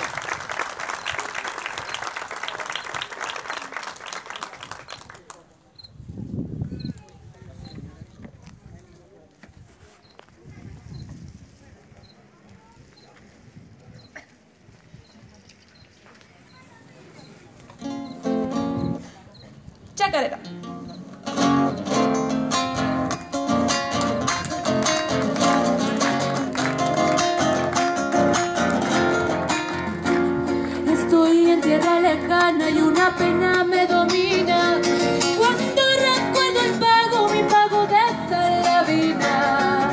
Chacarera. Estoy en tierra lejana y una pena me domina cuando recuerdo mi pago de Salavina.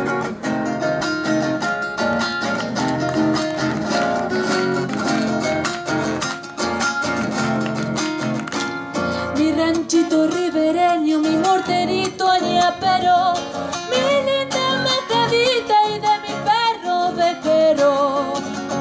Mi ranchito ribereño, mi morterito añapero, mi linda majadita y de mi perro vejero.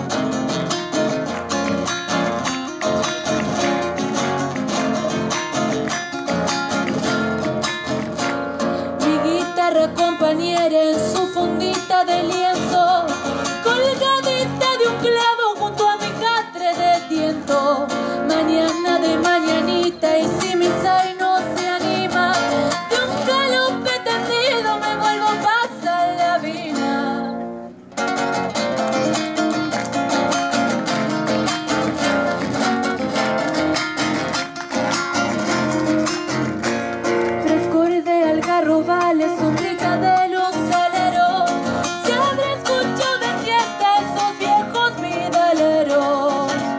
Mi guitarra compañera en su fundita de lienzo, colgadita de un clavo junto a mi catre de tiento. Mañana de mañanita y si mi sai no se anima, de un galope tendido me vuelvo pasa la vida. Frescor de algarrobales, sonrisa de los aleros, se habrá escuchado de fiesta esos viejos vidaleros.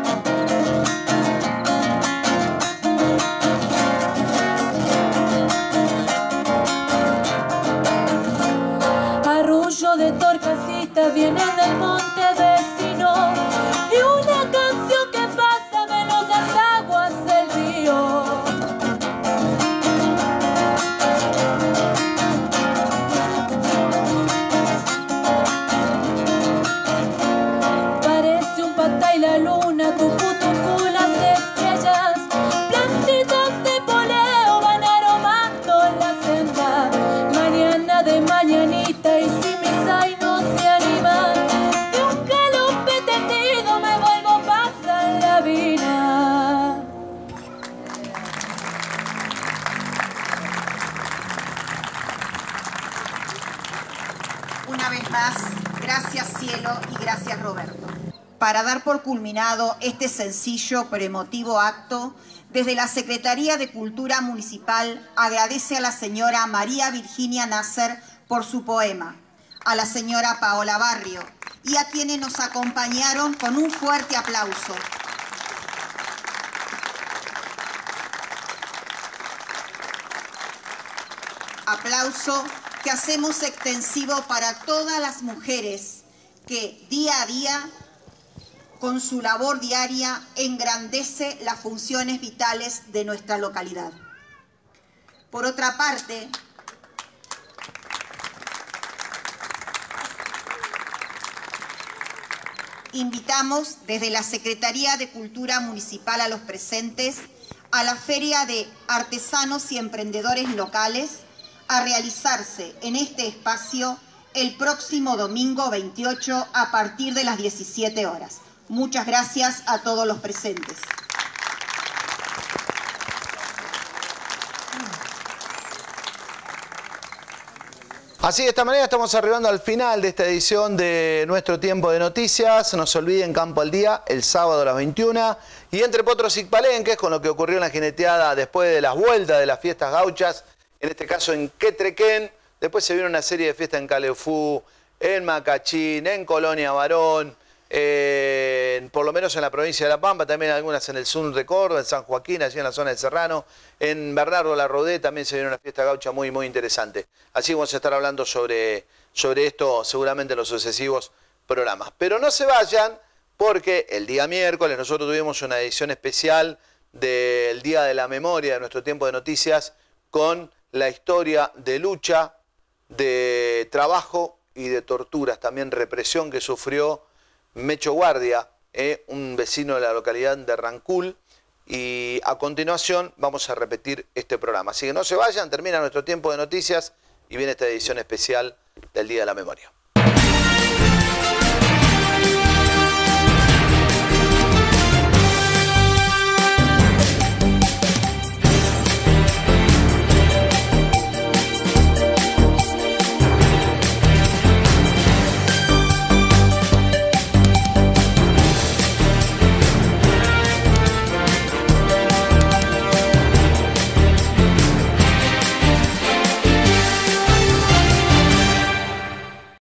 Arrullo de torcasita viene del monte vecino y una canción que pasa menos las aguas del río. Parece un patá y la luna, tucu tucu las estrellas, plantitas de poleo van aromando la senda. Mañana de mañanita y si mi sai no se anima, de un galope tendido me vuelvo pasa la vida. Una vez más, gracias Cielo y gracias Roberto. Para dar por culminado este sencillo pero emotivo acto, desde la Secretaría de Cultura Municipal agradece a la señora María Virginia Nasser por su poema, a la señora Paola Barrio y a quienes nos acompañaron con un fuerte aplauso. Aplauso que hacemos extensivo para todas las mujeres que día a día, con su labor diaria, engrandece las funciones vitales de nuestra localidad. Por otra parte, invitamos desde la Secretaría de Cultura Municipal a los presentes a la Feria de Artesanos y Emprendedores Locales a realizarse en este espacio el próximo domingo 28 a partir de las 17 horas. Muchas gracias a todos los presentes. Así de esta manera estamos arribando al final de esta edición de Nuestro Tiempo de Noticias. No se olviden, Campo al Día, el sábado a las 21. Y entre potros y palenques, con lo que ocurrió en la jineteada después de las vueltas de las fiestas gauchas, en este caso en Quetrequén. Después se vieron una serie de fiestas en Calefú, en Macachín, en Colonia Varón, por lo menos en la provincia de La Pampa, también algunas en el sur de Córdoba, en San Joaquín, allí en la zona del Serrano, en Bernardo La Rodé también se vieron una fiesta gaucha muy interesante. Así vamos a estar hablando sobre esto seguramente en los sucesivos programas. Pero no se vayan, porque el día miércoles nosotros tuvimos una edición especial del Día de la Memoria de Nuestro Tiempo de Noticias con la historia de lucha, de trabajo y de torturas, también represión que sufrió Mecho Guardia, un vecino de la localidad de Rancul, y a continuación vamos a repetir este programa. Así que no se vayan, termina Nuestro Tiempo de Noticias y viene esta edición especial del Día de la Memoria.